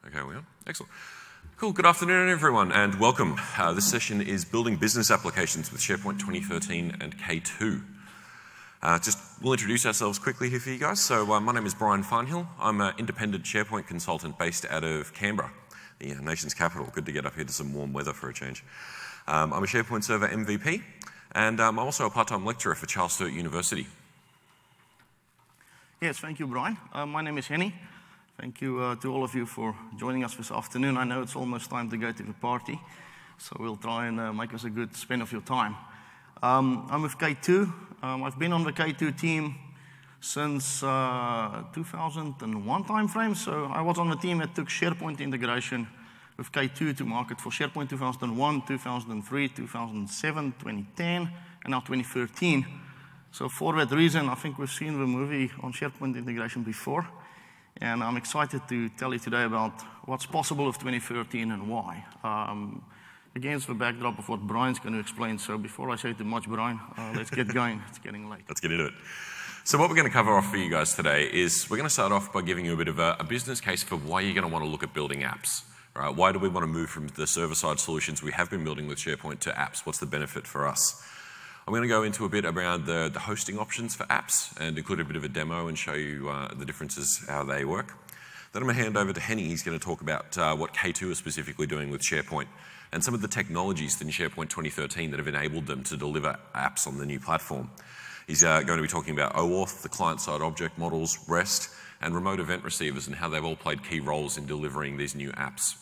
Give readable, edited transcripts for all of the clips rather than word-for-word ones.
Okay, we are. Excellent. Cool. Good afternoon, everyone, and welcome. This session is Building Business Applications with SharePoint 2013 and K2. We'll introduce ourselves quickly here for you guys. So my name is Brian Farnhill. I'm an independent SharePoint consultant based out of Canberra, the nation's capital. Good to get up here to some warm weather for a change. I'm a SharePoint Server MVP, and I'm also a part-time lecturer for Charles Sturt University. Yes, thank you, Brian. My name is Henny. Thank you to all of you for joining us this afternoon. I know it's almost time to go to the party, so we'll try and make us a good spend of your time. I'm with K2. I've been on the K2 team since 2001 timeframe. So I was on the team that took SharePoint integration with K2 to market for SharePoint 2001, 2003, 2007, 2010, and now 2013. So for that reason, I think we've seen the movie on SharePoint integration before. And I'm excited to tell you today about what's possible with 2013 and why. Against the backdrop of what Brian's going to explain. So before I say too much, Brian, let's get going. It's getting late. Let's get into it. So what we're going to cover off for you guys today is we're going to start off by giving you a bit of a business case for why you're going to want to look at building apps. Right? Why do we want to move from the server-side solutions we have been building with SharePoint to apps? What's the benefit for us? I'm going to go into a bit around the hosting options for apps and include a bit of a demo and show you the differences, how they work. Then I'm going to hand over to Henny. He's going to talk about what K2 is specifically doing with SharePoint and some of the technologies in SharePoint 2013 that have enabled them to deliver apps on the new platform. He's going to be talking about OAuth, the client-side object models, REST, and remote event receivers and how they've all played key roles in delivering these new apps.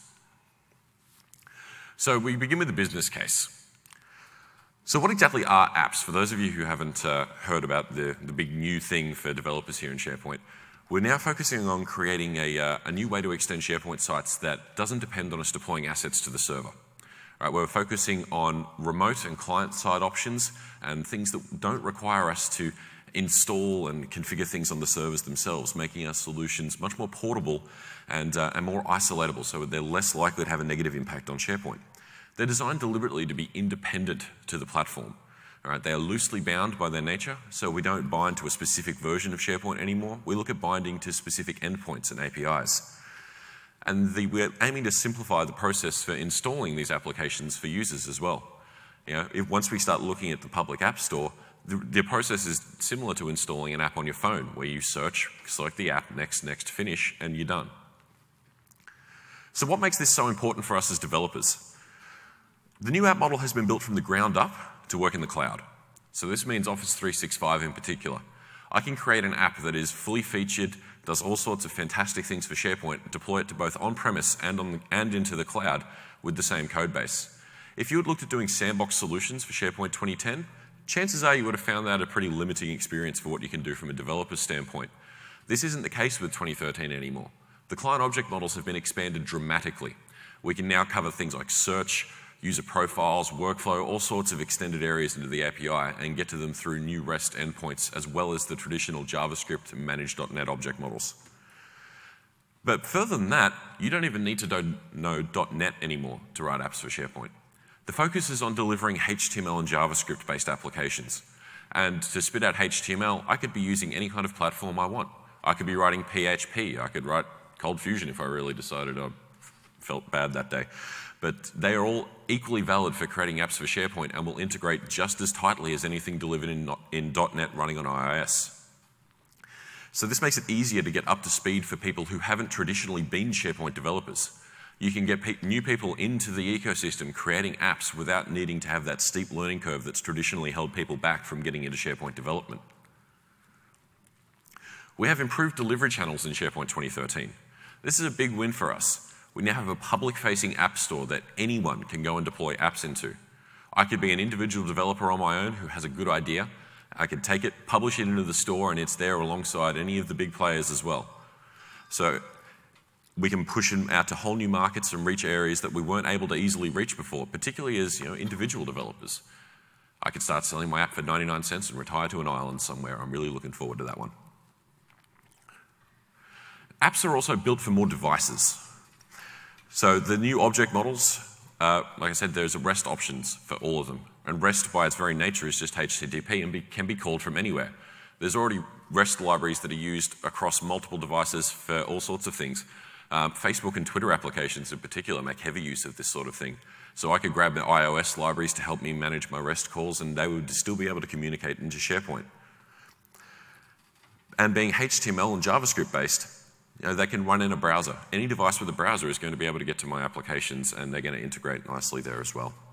So we begin with the business case. So what exactly are apps? For those of you who haven't heard about the big new thing for developers here in SharePoint, we're now focusing on creating a new way to extend SharePoint sites that doesn't depend on us deploying assets to the server. Right, we're focusing on remote and client-side options and things that don't require us to install and configure things on the servers themselves, making our solutions much more portable and more isolatable so they're less likely to have a negative impact on SharePoint. They're designed deliberately to be independent to the platform. All right, they are loosely bound by their nature, so we don't bind to a specific version of SharePoint anymore. We look at binding to specific endpoints and APIs. And we're aiming to simplify the process for installing these applications for users as well. You know, once we start looking at the public app store, the process is similar to installing an app on your phone, where you search, select the app, next, finish, and you're done. So what makes this so important for us as developers? The new app model has been built from the ground up to work in the cloud. So this means Office 365 in particular. I can create an app that is fully featured, does all sorts of fantastic things for SharePoint, deploy it to both on-premise and into the cloud with the same code base. If you had looked at doing sandbox solutions for SharePoint 2010, chances are you would have found that a pretty limiting experience for what you can do from a developer's standpoint. This isn't the case with 2013 anymore. The client object models have been expanded dramatically. We can now cover things like search, user profiles, workflow, all sorts of extended areas into the API and get to them through new REST endpoints as well as the traditional JavaScript and managed .NET object models. But further than that, you don't even need to know .NET anymore to write apps for SharePoint. The focus is on delivering HTML and JavaScript-based applications. And to spit out HTML, I could be using any kind of platform I want. I could be writing PHP. I could write Cold Fusion if I really decided I felt bad that day. But they are all equally valid for creating apps for SharePoint and will integrate just as tightly as anything delivered in .NET running on iOS. So this makes it easier to get up to speed for people who haven't traditionally been SharePoint developers. You can get new people into the ecosystem creating apps without needing to have that steep learning curve that's traditionally held people back from getting into SharePoint development. We have improved delivery channels in SharePoint 2013. This is a big win for us. We now have a public-facing app store that anyone can go and deploy apps into. I could be an individual developer on my own who has a good idea. I could take it, publish it into the store, and it's there alongside any of the big players as well. So we can push them out to whole new markets and reach areas that we weren't able to easily reach before, particularly as individual developers. I could start selling my app for 99 cents and retire to an island somewhere. I'm really looking forward to that one. Apps are also built for more devices. So the new object models, like I said, there's REST options for all of them. And REST by its very nature is just HTTP and can be called from anywhere. There's already REST libraries that are used across multiple devices for all sorts of things. Facebook and Twitter applications in particular make heavy use of this sort of thing. So I could grab the iOS libraries to help me manage my REST calls, and they would still be able to communicate into SharePoint. And being HTML and JavaScript based, they can run in a browser. Any device with a browser is going to be able to get to my applications, and they're going to integrate nicely there as well.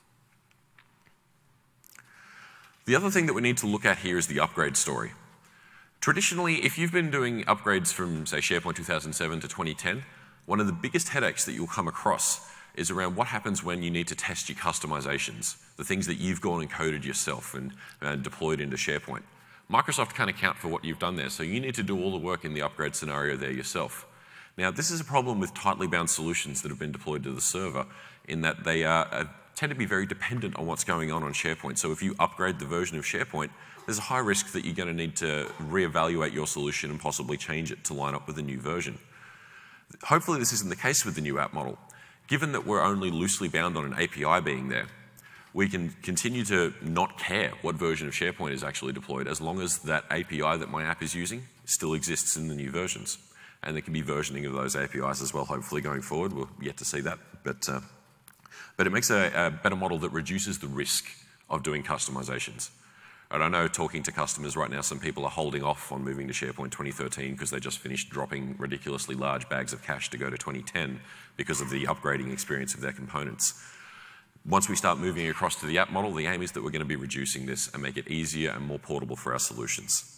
The other thing that we need to look at here is the upgrade story. Traditionally, if you've been doing upgrades from, say, SharePoint 2007 to 2010, one of the biggest headaches that you'll come across is around what happens when you need to test your customizations, the things that you've gone and coded yourself and deployed into SharePoint. Microsoft can't account for what you've done there, so you need to do all the work in the upgrade scenario there yourself. Now, this is a problem with tightly bound solutions that have been deployed to the server in that they tend to be very dependent on what's going on SharePoint. So if you upgrade the version of SharePoint, there's a high risk that you're going to need to reevaluate your solution and possibly change it to line up with the new version. Hopefully this isn't the case with the new app model. Given that we're only loosely bound on an API being there, we can continue to not care what version of SharePoint is actually deployed as long as that API that my app is using still exists in the new versions. And there can be versioning of those APIs as well, hopefully going forward. We'll yet to see that. But it makes a better model that reduces the risk of doing customizations. And I know talking to customers right now, some people are holding off on moving to SharePoint 2013 because they just finished dropping ridiculously large bags of cash to go to 2010 because of the upgrading experience of their components. Once we start moving across to the app model, the aim is that we're going to be reducing this and make it easier and more portable for our solutions.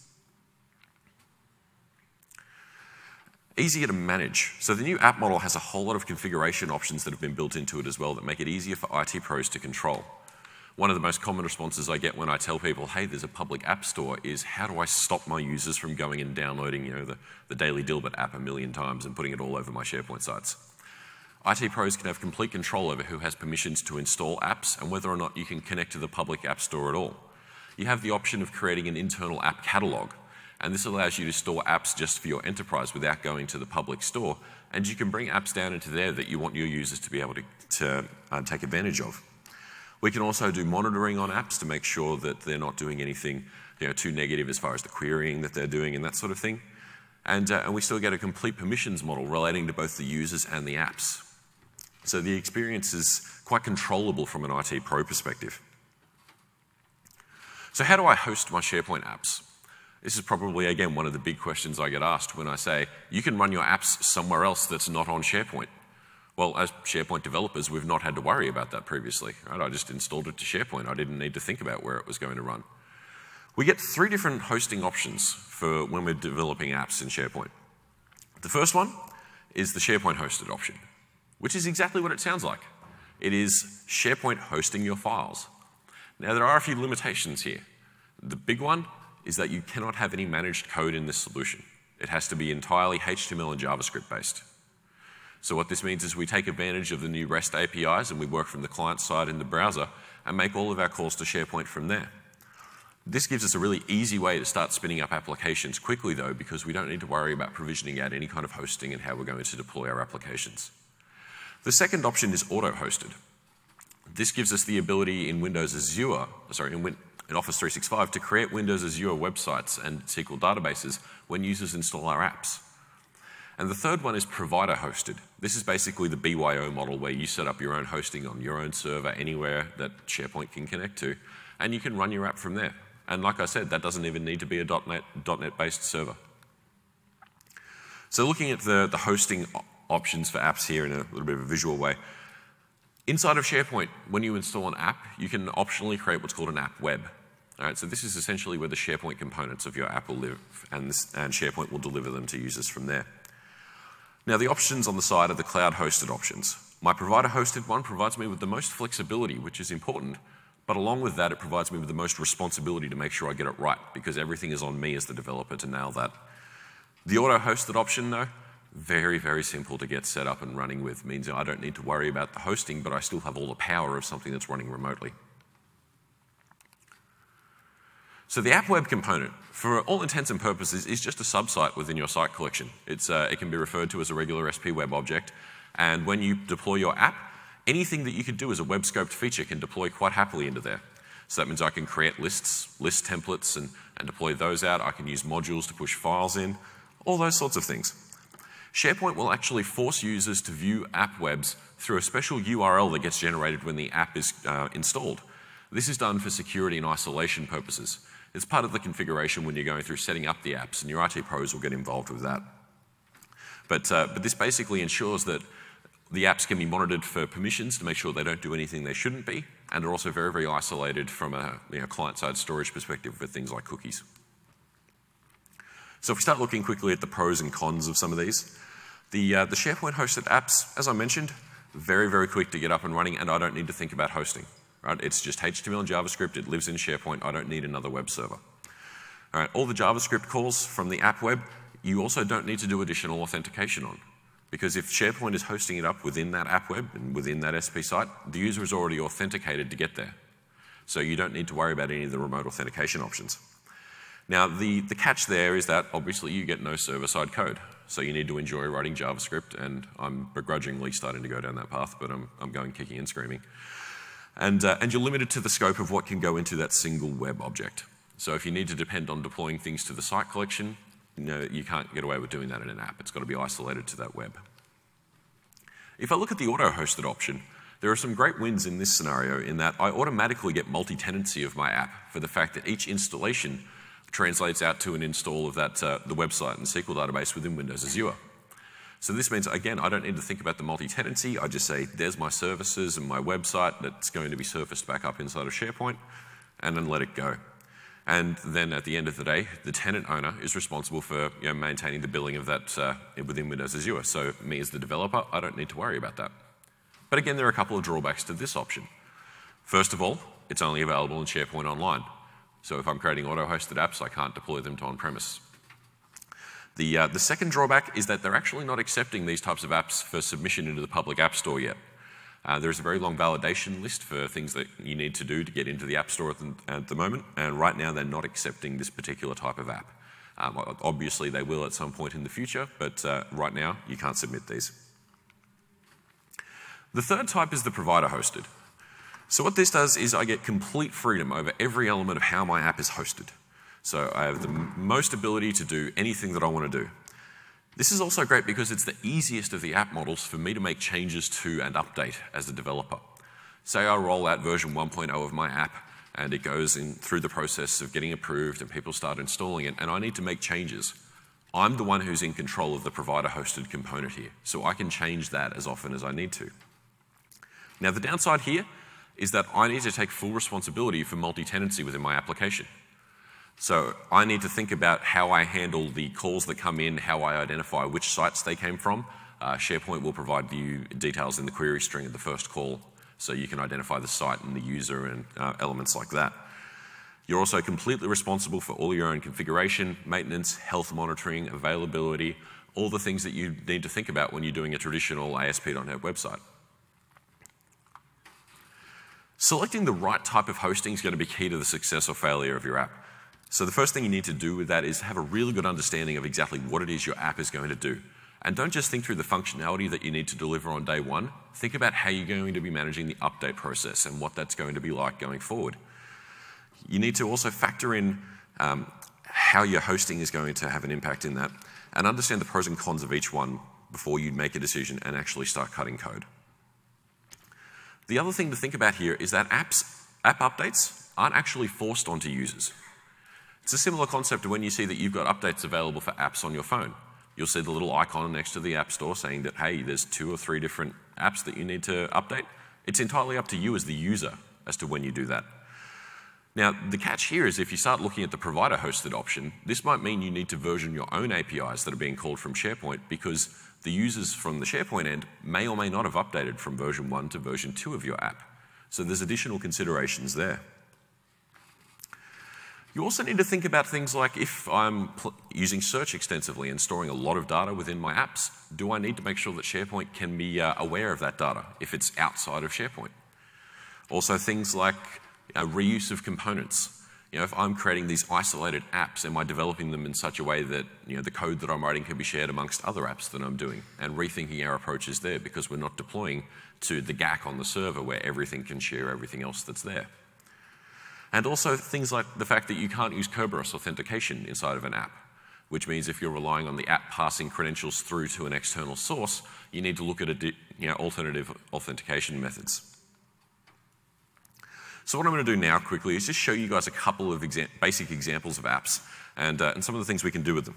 Easier to manage. So the new app model has a whole lot of configuration options that have been built into it as well that make it easier for IT pros to control. One of the most common responses I get when I tell people, hey, there's a public app store, is how do I stop my users from going and downloading the Daily Dilbert app a million times and putting it all over my SharePoint sites? IT pros can have complete control over who has permissions to install apps and whether or not you can connect to the public app store at all. You have the option of creating an internal app catalog, and this allows you to store apps just for your enterprise without going to the public store, and you can bring apps down into there that you want your users to be able to take advantage of. We can also do monitoring on apps to make sure that they're not doing anything too negative as far as the querying that they're doing and that sort of thing. And we still get a complete permissions model relating to both the users and the apps. So the experience is quite controllable from an IT pro perspective. So how do I host my SharePoint apps? This is probably, again, one of the big questions I get asked when I say, you can run your apps somewhere else that's not on SharePoint. Well, as SharePoint developers, we've not had to worry about that previously. Right? I just installed it to SharePoint. I didn't need to think about where it was going to run. We get 3 different hosting options for when we're developing apps in SharePoint. The first one is the SharePoint hosted option, which is exactly what it sounds like. It is SharePoint hosting your files. Now, there are a few limitations here. The big one is that you cannot have any managed code in this solution. It has to be entirely HTML and JavaScript based. So what this means is we take advantage of the new REST APIs and we work from the client side in the browser and make all of our calls to SharePoint from there. This gives us a really easy way to start spinning up applications quickly though, because we don't need to worry about provisioning out any kind of hosting and how we're going to deploy our applications. The second option is auto-hosted. This gives us the ability in Office 365 to create Windows Azure websites and SQL databases when users install our apps. And the third one is provider hosted. This is basically the BYO model where you set up your own hosting on your own server anywhere that SharePoint can connect to, and you can run your app from there. And like I said, that doesn't even need to be a .NET based server. So looking at the hosting options for apps here in a little bit of a visual way. Inside of SharePoint, when you install an app, you can optionally create what's called an app web. All right, so this is essentially where the SharePoint components of your app will live, and SharePoint will deliver them to users from there. Now, the options on the side are the cloud-hosted options. My provider-hosted one provides me with the most flexibility, which is important, but along with that, it provides me with the most responsibility to make sure I get it right, because everything is on me as the developer to nail that. The auto-hosted option, though, very, very simple to get set up and running with. Means I don't need to worry about the hosting, but I still have all the power of something that's running remotely. So the app web component, for all intents and purposes, is just a subsite within your site collection. It can be referred to as a regular SP web object, and when you deploy your app, anything that you could do as a web scoped feature can deploy quite happily into there. So that means I can create lists, list templates, and deploy those out. I can use modules to push files in, all those sorts of things. SharePoint will actually force users to view app webs through a special URL that gets generated when the app is installed. This is done for security and isolation purposes. It's part of the configuration when you're going through setting up the apps, and your IT pros will get involved with that. But this basically ensures that the apps can be monitored for permissions to make sure they don't do anything they shouldn't be, and are also very, very isolated from a client-side storage perspective with things like cookies. So if we start looking quickly at the pros and cons of some of these, the SharePoint hosted apps, as I mentioned, very, very quick to get up and running, and I don't need to think about hosting. Right? It's just HTML and JavaScript. It lives in SharePoint. I don't need another web server. All right, all the JavaScript calls from the app web, you also don't need to do additional authentication on. Because if SharePoint is hosting it up within that app web and within that SP site, the user is already authenticated to get there. So you don't need to worry about any of the remote authentication options. Now, the catch there is that obviously you get no server-side code. So you need to enjoy writing JavaScript, and I'm begrudgingly starting to go down that path, but I'm going kicking and screaming. And you're limited to the scope of what can go into that single web object. So if you need to depend on deploying things to the site collection, you can't get away with doing that in an app. It's got to be isolated to that web. If I look at the auto-hosted option, there are some great wins in this scenario in that I automatically get multi-tenancy of my app for the fact that each installation translates out to an install of that the website and SQL database within Windows Azure. So this means, again, I don't need to think about the multi-tenancy. I just say, there's my services and my website that's going to be surfaced back up inside of SharePoint, and then let it go. And then at the end of the day, the tenant owner is responsible for maintaining the billing of that within Windows Azure. So me as the developer, I don't need to worry about that. But again, there are a couple of drawbacks to this option. First of all, it's only available in SharePoint Online. So if I'm creating auto-hosted apps, I can't deploy them to on-premise. The second drawback is that they're actually not accepting these types of apps for submission into the public app store yet. There's a very long validation list for things that you need to do to get into the app store at the moment, and right now they're not accepting this particular type of app. Obviously they will at some point in the future, but right now you can't submit these. The third type is the provider hosted. So what this does is I get complete freedom over every element of how my app is hosted. So I have the most ability to do anything that I want to do. This is also great because it's the easiest of the app models for me to make changes to and update as a developer. Say I roll out version 1.0 of my app and it goes in through the process of getting approved and people start installing it, and I need to make changes. I'm the one who's in control of the provider hosted component here, so I can change that as often as I need to. Now the downside here is that I need to take full responsibility for multi-tenancy within my application. So I need to think about how I handle the calls that come in, how I identify which sites they came from. SharePoint will provide you details in the query string of the first call, so you can identify the site and the user and elements like that. You're also completely responsible for all your own configuration, maintenance, health monitoring, availability, all the things that you need to think about when you're doing a traditional ASP.NET website. Selecting the right type of hosting is going to be key to the success or failure of your app. So the first thing you need to do with that is have a really good understanding of exactly what it is your app is going to do. And don't just think through the functionality that you need to deliver on day one. Think about how you're going to be managing the update process and what that's going to be like going forward. You need to also factor in how your hosting is going to have an impact in that, and understand the pros and cons of each one before you make a decision and actually start cutting code. The other thing to think about here is that app updates aren't actually forced onto users. It's a similar concept to when you see that you've got updates available for apps on your phone. You'll see the little icon next to the App Store saying that, hey, there's 2 or 3 different apps that you need to update. It's entirely up to you as the user as to when you do that. Now, the catch here is if you start looking at the provider-hosted option, this might mean you need to version your own APIs that are being called from SharePoint, because the users from the SharePoint end may or may not have updated from version 1 to version 2 of your app. So there's additional considerations there. You also need to think about things like, if I'm using search extensively and storing a lot of data within my apps, do I need to make sure that SharePoint can be aware of that data if it's outside of SharePoint? Also things like reuse of components. If I'm creating these isolated apps, am I developing them in such a way that the code that I'm writing can be shared amongst other apps that I'm doing, and rethinking our approaches there, because we're not deploying to the GAC on the server where everything can share everything else that's there. And also things like the fact that you can't use Kerberos authentication inside of an app. which means if you're relying on the app passing credentials through to an external source, you need to look at alternative authentication methods. So what I'm going to do now quickly is just show you guys a couple of basic examples of apps and some of the things we can do with them.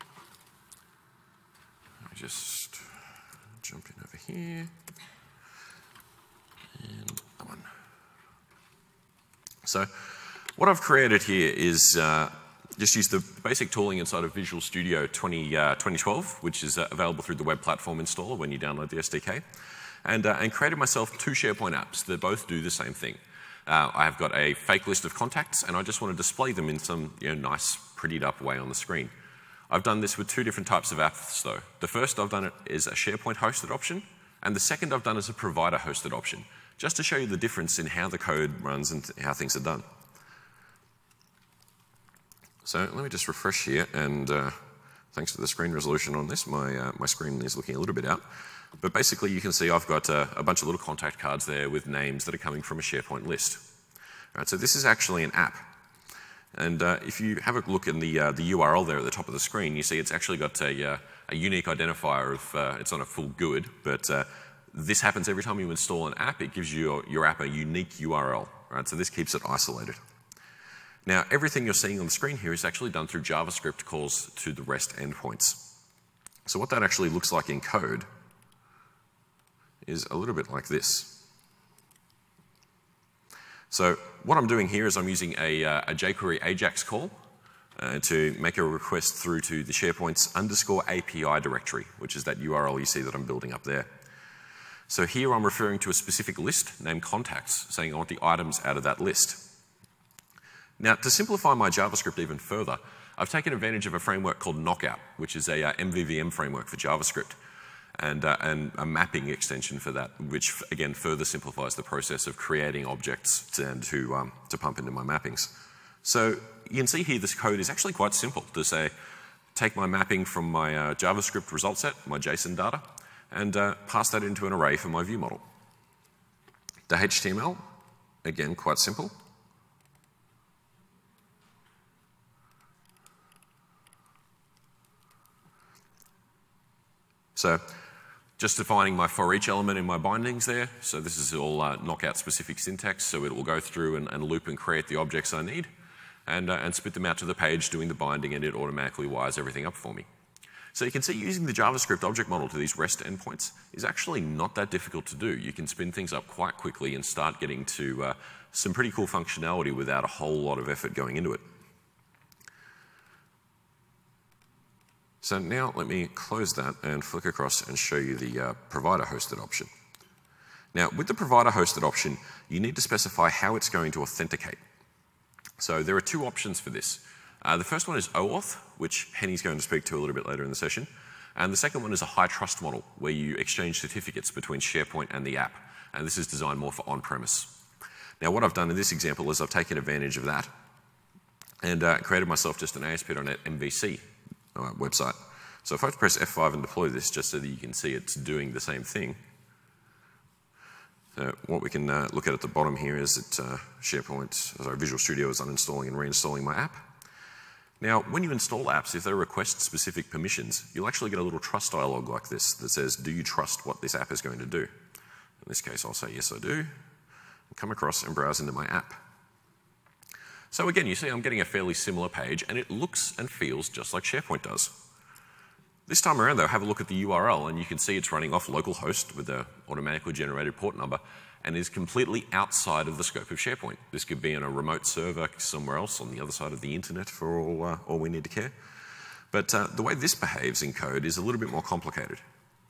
Let me just jump in over here. And that one. So what I've created here is just use the basic tooling inside of Visual Studio 2012, which is available through the web platform installer when you download the SDK, and created myself 2 SharePoint apps that both do the same thing. I've got a fake list of contacts, and I just want to display them in some nice, prettied up way on the screen. I've done this with 2 different types of apps, though. The first I've done it is a SharePoint hosted option, and the second I've done is a provider hosted option, just to show you the difference in how the code runs and how things are done. So let me just refresh here, and thanks to the screen resolution on this, my screen is looking a little bit out. But basically you can see I've got a bunch of little contact cards there with names that are coming from a SharePoint list. All right, so this is actually an app. And if you have a look in the URL there at the top of the screen, you see it's actually got a unique identifier of, it's not a full GUID, but this happens every time you install an app. It gives your app a unique URL. Right? So this keeps it isolated. Now, everything you're seeing on the screen here is actually done through JavaScript calls to the REST endpoints. So what that actually looks like in code is a little bit like this. So what I'm doing here is I'm using a jQuery AJAX call to make a request through to the SharePoint's _API directory, which is that URL you see that I'm building up there. So here I'm referring to a specific list named contacts, saying I want the items out of that list. Now, to simplify my JavaScript even further, I've taken advantage of a framework called Knockout, which is a MVVM framework for JavaScript, and a mapping extension for that, which again further simplifies the process of creating objects to pump into my mappings. So you can see here this code is actually quite simple to say, take my mapping from my JavaScript result set, my JSON data, and pass that into an array for my view model. The HTML, again, quite simple. So just defining my for each element in my bindings there. So this is all knockout specific syntax, so it will go through and loop and create the objects I need and spit them out to the page doing the binding, and it automatically wires everything up for me. So you can see using the JavaScript object model to these REST endpoints is actually not that difficult to do. You can spin things up quite quickly and start getting to some pretty cool functionality without a whole lot of effort going into it. So now let me close that and flick across and show you the provider hosted option. Now with the provider hosted option, you need to specify how it's going to authenticate. So there are 2 options for this. The first one is OAuth, which Henny's going to speak to a little bit later in the session. And the second one is a high trust model, where you exchange certificates between SharePoint and the app. And this is designed more for on-premise. Now what I've done in this example is I've taken advantage of that and created myself just an ASP.NET MVC website. So if I press F5 and deploy this, just so that you can see it's doing the same thing. So what we can look at the bottom here is that Visual Studio is uninstalling and reinstalling my app. Now, when you install apps, if they request specific permissions, you'll actually get a little trust dialog like this that says, do you trust what this app is going to do? In this case, I'll say, yes, I do. And come across and browse into my app. So again, you see I'm getting a fairly similar page, and it looks and feels just like SharePoint does. This time around, though, have a look at the URL, and you can see it's running off localhost with an automatically generated port number, and is completely outside of the scope of SharePoint. This could be on a remote server somewhere else on the other side of the internet for all we need to care. But the way this behaves in code is a little bit more complicated.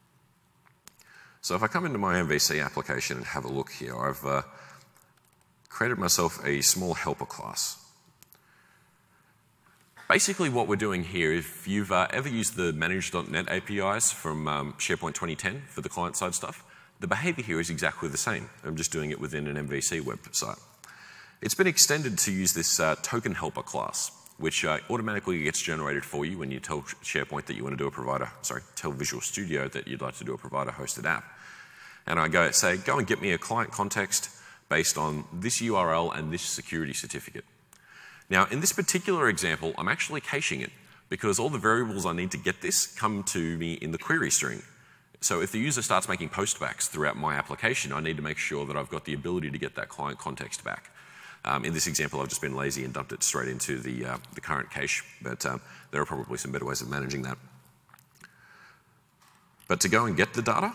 So if I come into my MVC application and have a look here, I've created myself a small helper class. Basically what we're doing here, if you've ever used the manage.net APIs from SharePoint 2010 for the client-side stuff, the behavior here is exactly the same. I'm just doing it within an MVC website. It's been extended to use this token helper class, which automatically gets generated for you when you tell SharePoint that you want to do a tell Visual Studio that you'd like to do a provider-hosted app. And I say, go and get me a client context based on this URL and this security certificate. Now, in this particular example, I'm actually caching it because all the variables I need to get this come to me in the query string. So if the user starts making postbacks throughout my application, I need to make sure that I've got the ability to get that client context back. In this example, I've just been lazy and dumped it straight into the current cache, but there are probably some better ways of managing that. But to go and get the data,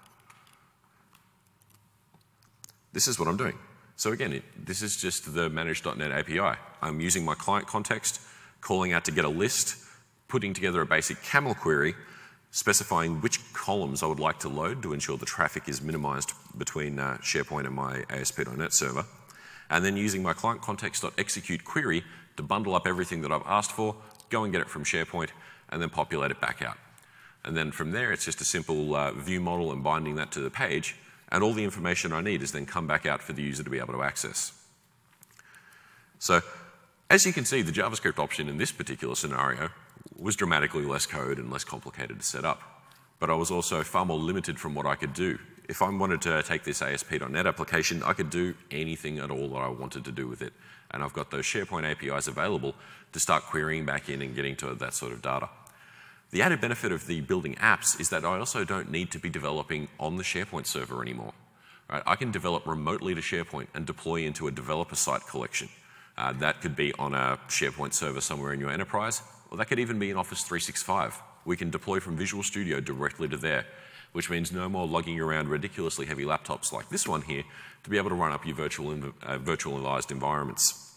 this is what I'm doing. So again, this is just the manage.net API. I'm using my client context, calling out to get a list, putting together a basic camel query, specifying which columns I would like to load to ensure the traffic is minimized between SharePoint and my ASP.NET server, and then using my client context.execute query to bundle up everything that I've asked for, go and get it from SharePoint, and then populate it back out. And then from there, it's just a simple view model and binding that to the page, and all the information I need is then come back out for the user to be able to access. So as you can see, the JavaScript option in this particular scenario was dramatically less code and less complicated to set up. But I was also far more limited from what I could do. If I wanted to take this ASP.NET application, I could do anything at all that I wanted to do with it. And I've got those SharePoint APIs available to start querying back in and getting to that sort of data. The added benefit of the building apps is that I also don't need to be developing on the SharePoint server anymore. Right? I can develop remotely to SharePoint and deploy into a developer site collection. That could be on a SharePoint server somewhere in your enterprise, or that could even be in Office 365. We can deploy from Visual Studio directly to there, which means no more lugging around ridiculously heavy laptops like this one here to be able to run up your virtualized environments.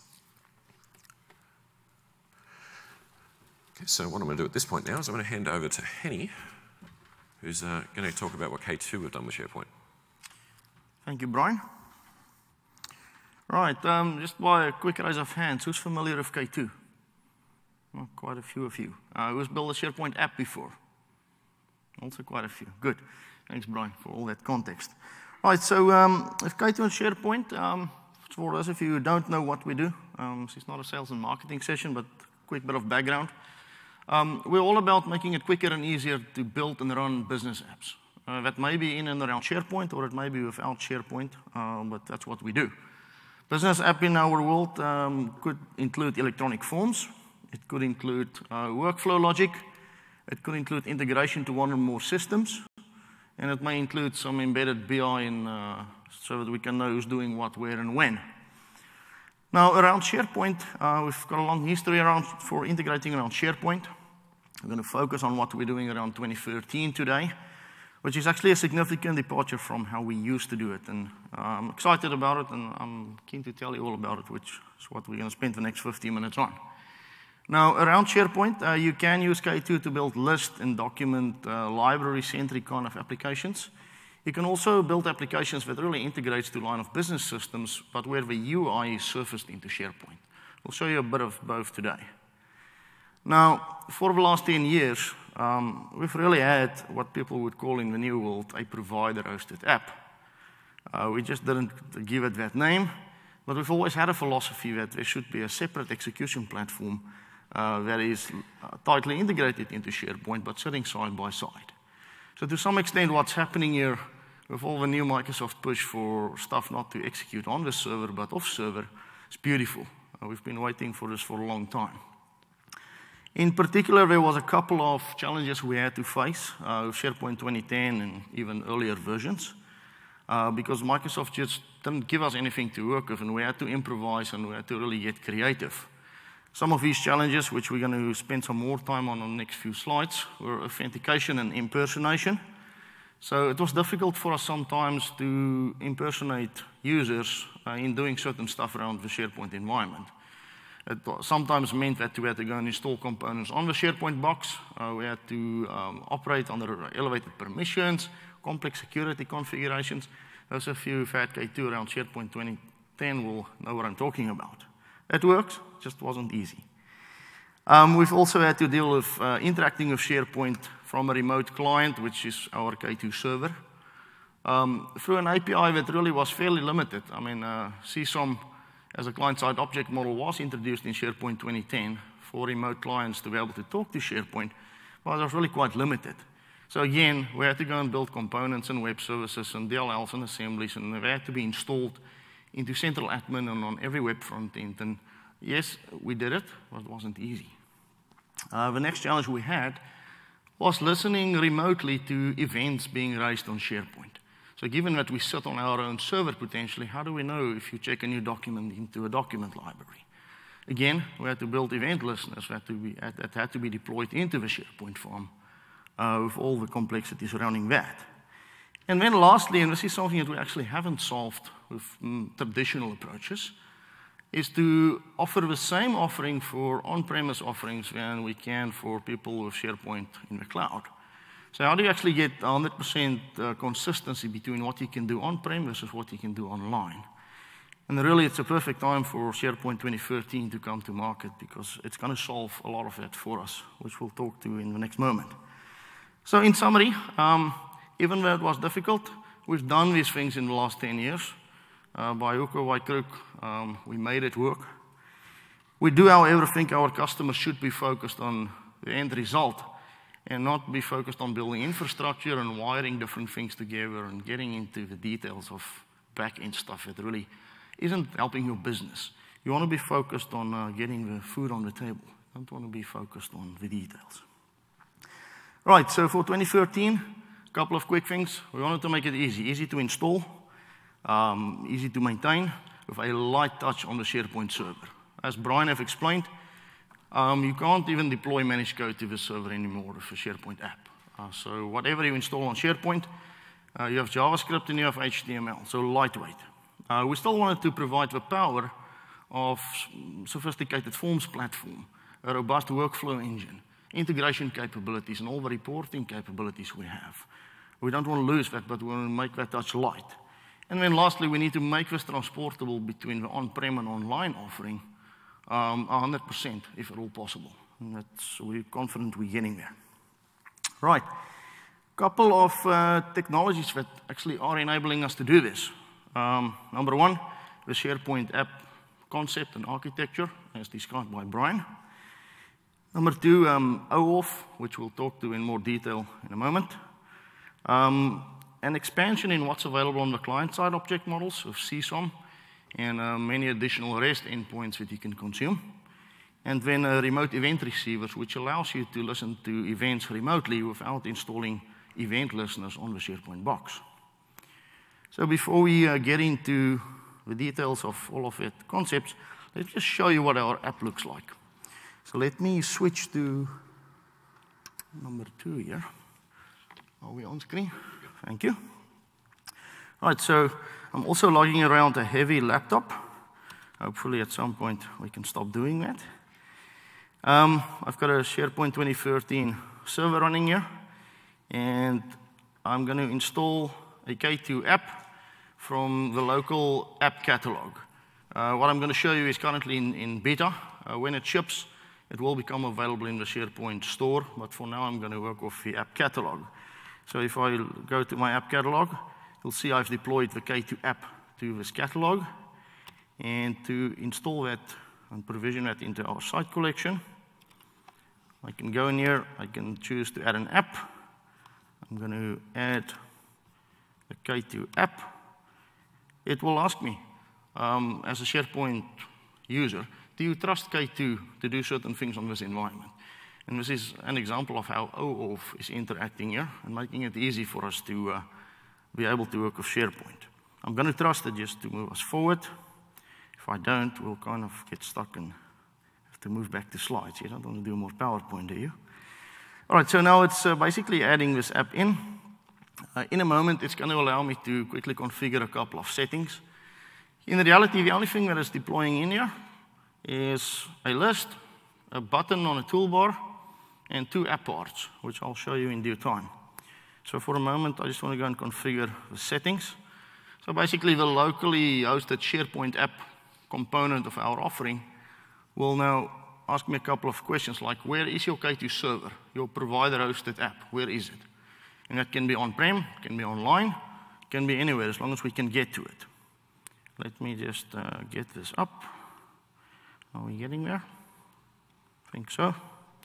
Okay, so what I'm going to do at this point now is I'm going to hand over to Henny, who's going to talk about what K2 have done with SharePoint. Thank you, Brian. Right, just by a quick raise of hands, who's familiar with K2? Well, quite a few of you. Who's built a SharePoint app before? Also quite a few. Good. Thanks, Brian, for all that context. Right, so with K2 and SharePoint, for those of you who don't know what we do, this is not a sales and marketing session, but a quick bit of background. We're all about making it quicker and easier to build and run business apps. That may be in and around SharePoint, or it may be without SharePoint, but that's what we do. Business app in our world could include electronic forms. It could include workflow logic. It could include integration to one or more systems. And it may include some embedded BI so that we can know who's doing what, where, and when. Now, around SharePoint, we've got a long history for integrating around SharePoint. We're going to focus on what we're doing around 2013 today, which is actually a significant departure from how we used to do it. And I'm excited about it, and I'm keen to tell you all about it, which is what we're going to spend the next 15 minutes on. Now, around SharePoint, you can use K2 to build list and document library-centric kind of applications. You can also build applications that really integrates to line of business systems, but where the UI is surfaced into SharePoint. We'll show you a bit of both today. Now, for the last 10 years, we've really had what people would call in the new world a provider-hosted app. We just didn't give it that name, but we've always had a philosophy that there should be a separate execution platform that is tightly integrated into SharePoint, but sitting side by side. So to some extent, what's happening here with all the new Microsoft push for stuff not to execute on the server, but off server, is beautiful. We've been waiting for this for a long time. In particular, there was a couple of challenges we had to face with SharePoint 2010 and even earlier versions, because Microsoft just didn't give us anything to work with, and we had to improvise and we had to really get creative. Some of these challenges, which we're going to spend some more time on the next few slides, were authentication and impersonation. So it was difficult for us sometimes to impersonate users in doing certain stuff around the SharePoint environment. It sometimes meant that we had to go and install components on the SharePoint box. We had to operate under elevated permissions, complex security configurations. Those of you who've had K2 around SharePoint 2010 will know what I'm talking about. It works, just wasn't easy. We've also had to deal with interacting with SharePoint from a remote client, which is our K2 server, through an API that really was fairly limited. I mean, CSOM as a client-side object model was introduced in SharePoint 2010 for remote clients to be able to talk to SharePoint, but it was really quite limited. So again, we had to go and build components and web services and DLLs and assemblies, and they had to be installed into central admin and on every web front end. And yes, we did it, but it wasn't easy. The next challenge we had was listening remotely to events being raised on SharePoint. So given that we sit on our own server potentially, how do we know if you check a new document into a document library? Again, we had to build event listeners that had to be deployed into the SharePoint farm with all the complexity surrounding that. And then lastly, and this is something that we actually haven't solved with traditional approaches, is to offer the same offering for on-premise offerings than we can for people with SharePoint in the cloud. So how do you actually get 100% consistency between what you can do on-prem versus what you can do online? And really, it's a perfect time for SharePoint 2013 to come to market because it's going to solve a lot of that for us, which we'll talk to in the next moment. So in summary, even though it was difficult, we've done these things in the last 10 years. By hook or by crook, we made it work. We do, however, think our customers should be focused on the end result and not be focused on building infrastructure and wiring different things together and getting into the details of back-end stuff that really isn't helping your business. You want to be focused on getting the food on the table. You don't want to be focused on the details. Right, so for 2013, a couple of quick things. We wanted to make it easy to install, easy to maintain, with a light touch on the SharePoint server. As Brian have explained, you can't even deploy managed code to the server anymore with a SharePoint app. So whatever you install on SharePoint, you have JavaScript and you have HTML, so lightweight. We still wanted to provide the power of sophisticated forms platform, a robust workflow engine, integration capabilities, and all the reporting capabilities we have. We don't want to lose that, but we want to make that touch light. And then lastly, we need to make this transportable between the on-prem and online offering 100%, if at all possible. And we're confident we're getting there. Right. Couple of technologies that actually are enabling us to do this. Number one, the SharePoint app concept and architecture, as described by Brian. Number two, OAuth, which we'll talk to in more detail in a moment. An expansion in what's available on the client-side object models of CSOM, and many additional REST endpoints that you can consume. And then remote event receivers, which allows you to listen to events remotely without installing event listeners on the SharePoint box. So before we get into the details of all of the concepts, let's just show you what our app looks like. So let me switch to number 2 here. Are we on screen? Thank you. All right, so I'm also lugging around a heavy laptop. Hopefully at some point we can stop doing that. I've got a SharePoint 2013 server running here, and I'm going to install a K2 app from the local app catalog. What I'm going to show you is currently in beta. When it ships, it will become available in the SharePoint store, but for now I'm going to work with the app catalog. So if I go to my app catalog, you'll see I've deployed the K2 app to this catalog. And to install that and provision that into our site collection, I can go in here, I can choose to add an app. I'm going to add the K2 app. It will ask me, as a SharePoint user, do you trust K2 to do certain things on this environment? And this is an example of how OAuth is interacting here and making it easy for us to be able to work with SharePoint. I'm going to trust it just to move us forward. If I don't, we'll kind of get stuck and have to move back to slides. You don't want to do more PowerPoint, do you? All right, so now it's basically adding this app in. In a moment, it's going to allow me to quickly configure a couple of settings. In reality, the only thing that is deploying in here is a list, a button on a toolbar, and 2 app parts, which I'll show you in due time. So for a moment, I just want to go and configure the settings. So basically, the locally hosted SharePoint app component of our offering will now ask me a couple of questions like, where is your K2 server, your provider-hosted app? Where is it? And that can be on-prem, can be online, can be anywhere, as long as we can get to it. Let me just get this up. Are we getting there? I think so.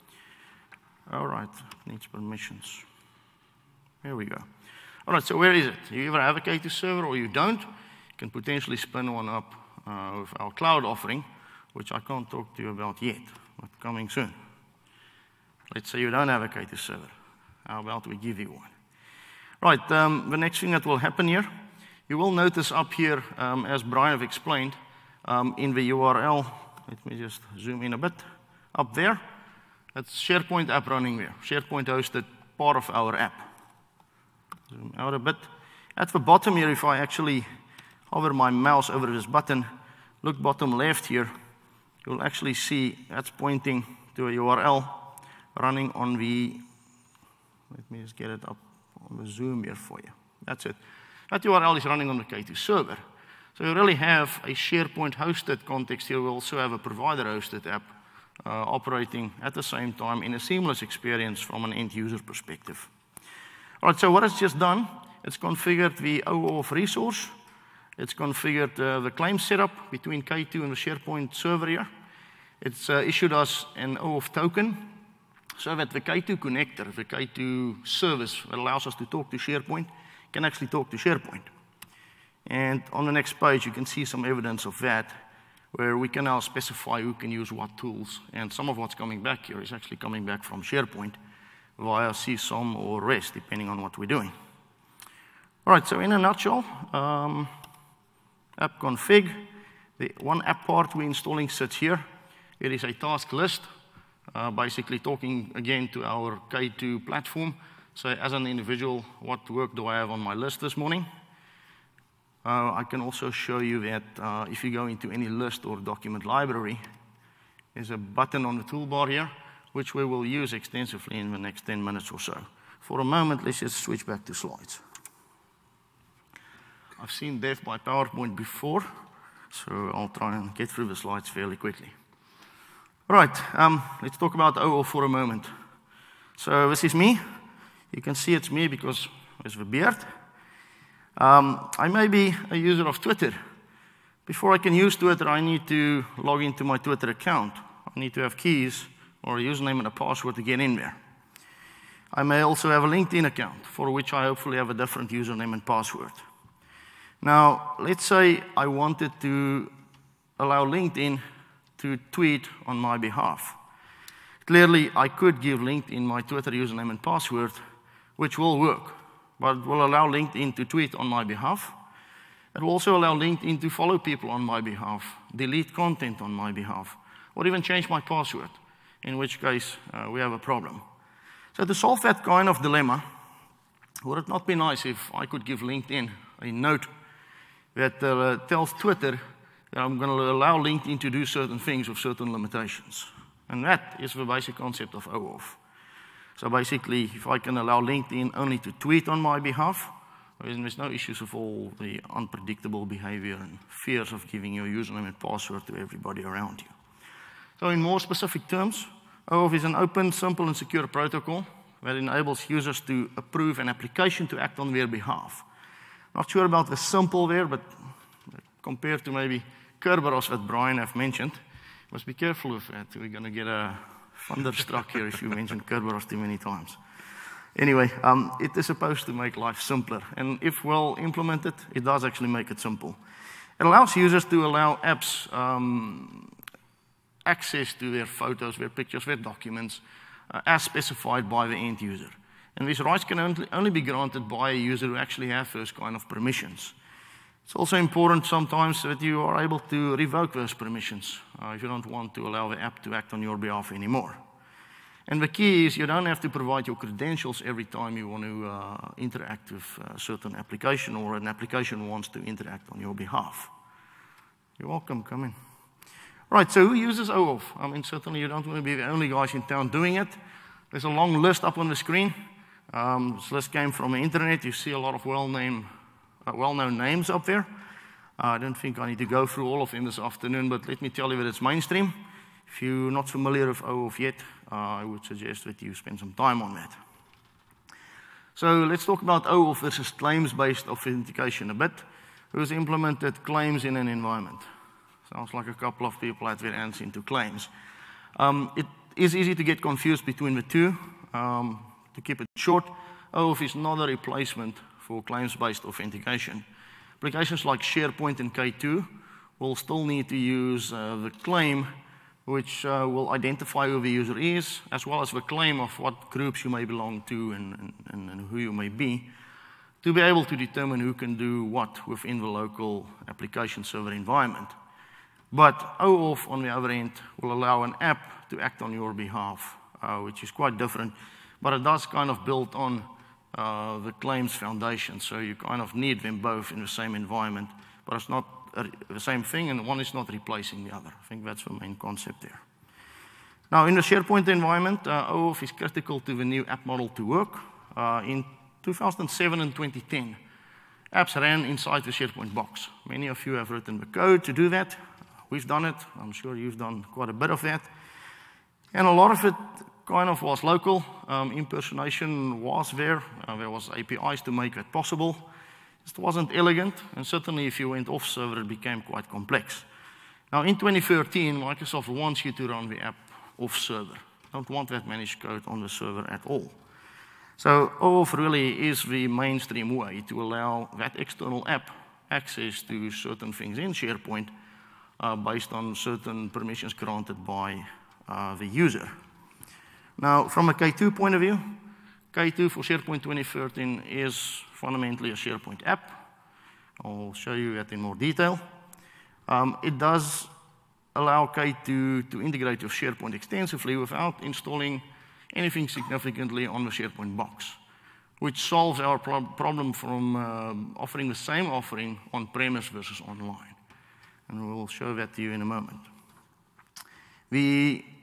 All right, needs permissions. There we go. All right, so where is it? You either have a K2 server or you don't. You can potentially spin one up with our cloud offering, which I can't talk to you about yet, but coming soon. Let's say you don't have a K2 server. How about we give you one? Right, the next thing that will happen here, you will notice up here, as Brian have explained, in the URL, let me just zoom in a bit, up there, that's SharePoint app running there. SharePoint hosted part of our app. Zoom out a bit. At the bottom here, if I actually hover my mouse over this button, look bottom left here, you'll actually see that's pointing to a URL running on the, let me just get it up on the Zoom here for you. That's it. That URL is running on the K2 server. So you really have a SharePoint hosted context here. We also have a provider hosted app operating at the same time in a seamless experience from an end user perspective. All right, so what it's just done, it's configured the OAuth resource. It's configured the claim setup between K2 and the SharePoint server here. It's issued us an OAuth token so that the K2 connector, the K2 service that allows us to talk to SharePoint, can actually talk to SharePoint. And on the next page, you can see some evidence of that, where we can now specify who can use what tools. And some of what's coming back here is actually coming back from SharePoint via CSOM or REST, depending on what we're doing. All right, so in a nutshell, app config, the one app part we're installing sits here. It is a task list, basically talking again to our K2 platform. So as an individual, what work do I have on my list this morning? I can also show you that if you go into any list or document library, there's a button on the toolbar here, which we will use extensively in the next 10 minutes or so. For a moment, let's just switch back to slides. I've seen death by PowerPoint before, so I'll try and get through the slides fairly quickly. All right, let's talk about OAuth for a moment. So this is me. You can see it's me because there's the beard. I may be a user of Twitter. Before I can use Twitter, I need to log into my Twitter account. I need to have keys or a username and a password to get in there. I may also have a LinkedIn account, for which I hopefully have a different username and password. Now, let's say I wanted to allow LinkedIn to tweet on my behalf. Clearly, I could give LinkedIn my Twitter username and password, which will work, but it will allow LinkedIn to tweet on my behalf. It will also allow LinkedIn to follow people on my behalf, delete content on my behalf, or even change my password, in which case we have a problem. So to solve that kind of dilemma, would it not be nice if I could give LinkedIn a note that tells Twitter that I'm going to allow LinkedIn to do certain things with certain limitations? And that is the basic concept of OAuth. So basically, if I can allow LinkedIn only to tweet on my behalf, there's no issues of all the unpredictable behavior and fears of giving your username and password to everybody around you. So in more specific terms, OAuth is an open, simple, and secure protocol that enables users to approve an application to act on their behalf. Not sure about the simple there, but compared to maybe Kerberos that Brian have mentioned, must be careful with that. We're going to get a thunderstruck here if you mention Kerberos too many times. Anyway, it is supposed to make life simpler. And if well implemented, it does actually make it simple. It allows users to allow apps access to their photos, their pictures, their documents, as specified by the end user. And these rights can only be granted by a user who actually has those kind of permissions. It's also important sometimes that you are able to revoke those permissions if you don't want to allow the app to act on your behalf anymore. And the key is you don't have to provide your credentials every time you want to interact with a certain application or an application wants to interact on your behalf. You're welcome, come in. Right, so who uses OAuth? I mean, certainly you don't want to be the only guys in town doing it. There's a long list up on the screen. This list came from the internet. You see a lot of well-known names up there. I don't think I need to go through all of them this afternoon, but let me tell you that it's mainstream. If you're not familiar with OAuth yet, I would suggest that you spend some time on that. So let's talk about OAuth versus claims-based authentication a bit. Who's implemented claims in an environment? Sounds like a couple of people had their hands into claims. It is easy to get confused between the two. To keep it short, OAuth is not a replacement for claims-based authentication. Applications like SharePoint and K2 will still need to use the claim which will identify who the user is, as well as the claim of what groups you may belong to and who you may be, to be able to determine who can do what within the local application server environment. But OAuth, on the other end, will allow an app to act on your behalf, which is quite different, but it does kind of build on the claims foundation, so you kind of need them both in the same environment, but it's not the same thing, and one is not replacing the other. I think that's the main concept there. Now, in the SharePoint environment, OAuth is critical to the new app model to work. In 2007 and 2010, apps ran inside the SharePoint box. Many of you have written the code to do that. We've done it. I'm sure you've done quite a bit of that. And a lot of it kind of was local. Impersonation was there. There was APIs to make it possible. It wasn't elegant, and certainly if you went off server, it became quite complex. Now, in 2013, Microsoft wants you to run the app off server. Don't want that managed code on the server at all. So OAuth really is the mainstream way to allow that external app access to certain things in SharePoint based on certain permissions granted by the user. Now, from a K2 point of view, K2 for SharePoint 2013 is fundamentally a SharePoint app. I'll show you that in more detail. It does allow K2 to integrate with SharePoint extensively without installing anything significantly on the SharePoint box, which solves our problem from offering the same offering on-premise versus online. And we'll show that to you in a moment. The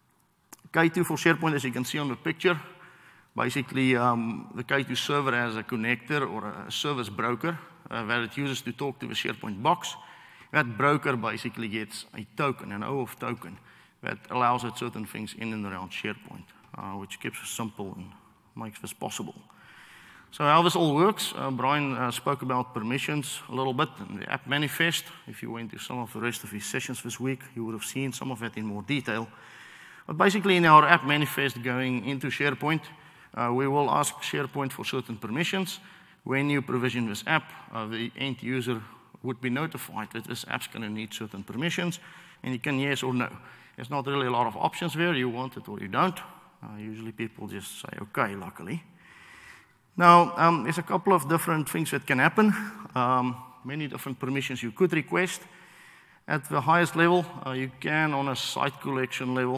K2 for SharePoint, as you can see on the picture, basically the K2 server has a connector or a service broker that it uses to talk to the SharePoint box. That broker basically gets a token, an OAuth token, that allows it certain things in and around SharePoint, which keeps it simple and makes this possible. So how this all works, Brian spoke about permissions a little bit in the app manifest. If you went to some of the rest of his sessions this week, you would have seen some of that in more detail. But basically in our app manifest going into SharePoint, we will ask SharePoint for certain permissions. When you provision this app, the end user would be notified that this app's going to need certain permissions, and you can yes or no. There's not really a lot of options there. You want it or you don't. Usually people just say, okay, luckily. Now, there's a couple of different things that can happen. Many different permissions you could request. At the highest level, you can, on a site collection level,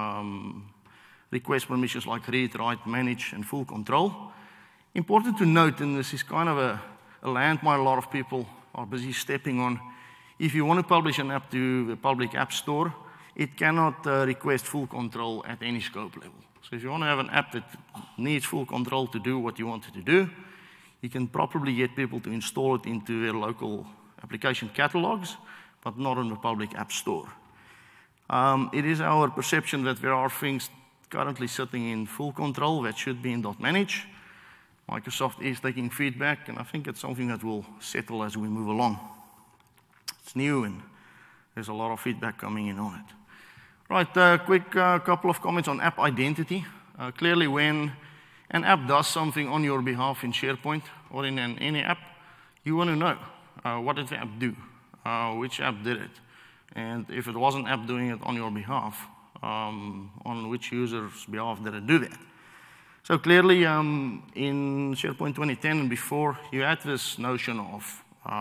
request permissions like read, write, manage, and full control. Important to note, and this is kind of a landmine a lot of people are busy stepping on, if you want to publish an app to the public app store, it cannot request full control at any scope level. So if you want to have an app that needs full control to do what you want it to do, you can probably get people to install it into their local application catalogs, but not in the public app store. It is our perception that there are things currently sitting in full control that should be in .manage. Microsoft is taking feedback, and I think it's something that will settle as we move along. It's new, and there's a lot of feedback coming in on it. Right, quick couple of comments on app identity. Clearly, when an app does something on your behalf in SharePoint or in any app, you want to know what did the app do, which app did it, and if it was an app doing it on your behalf, on which user's behalf did it do that. So clearly, in SharePoint 2010 and before, you had this notion of,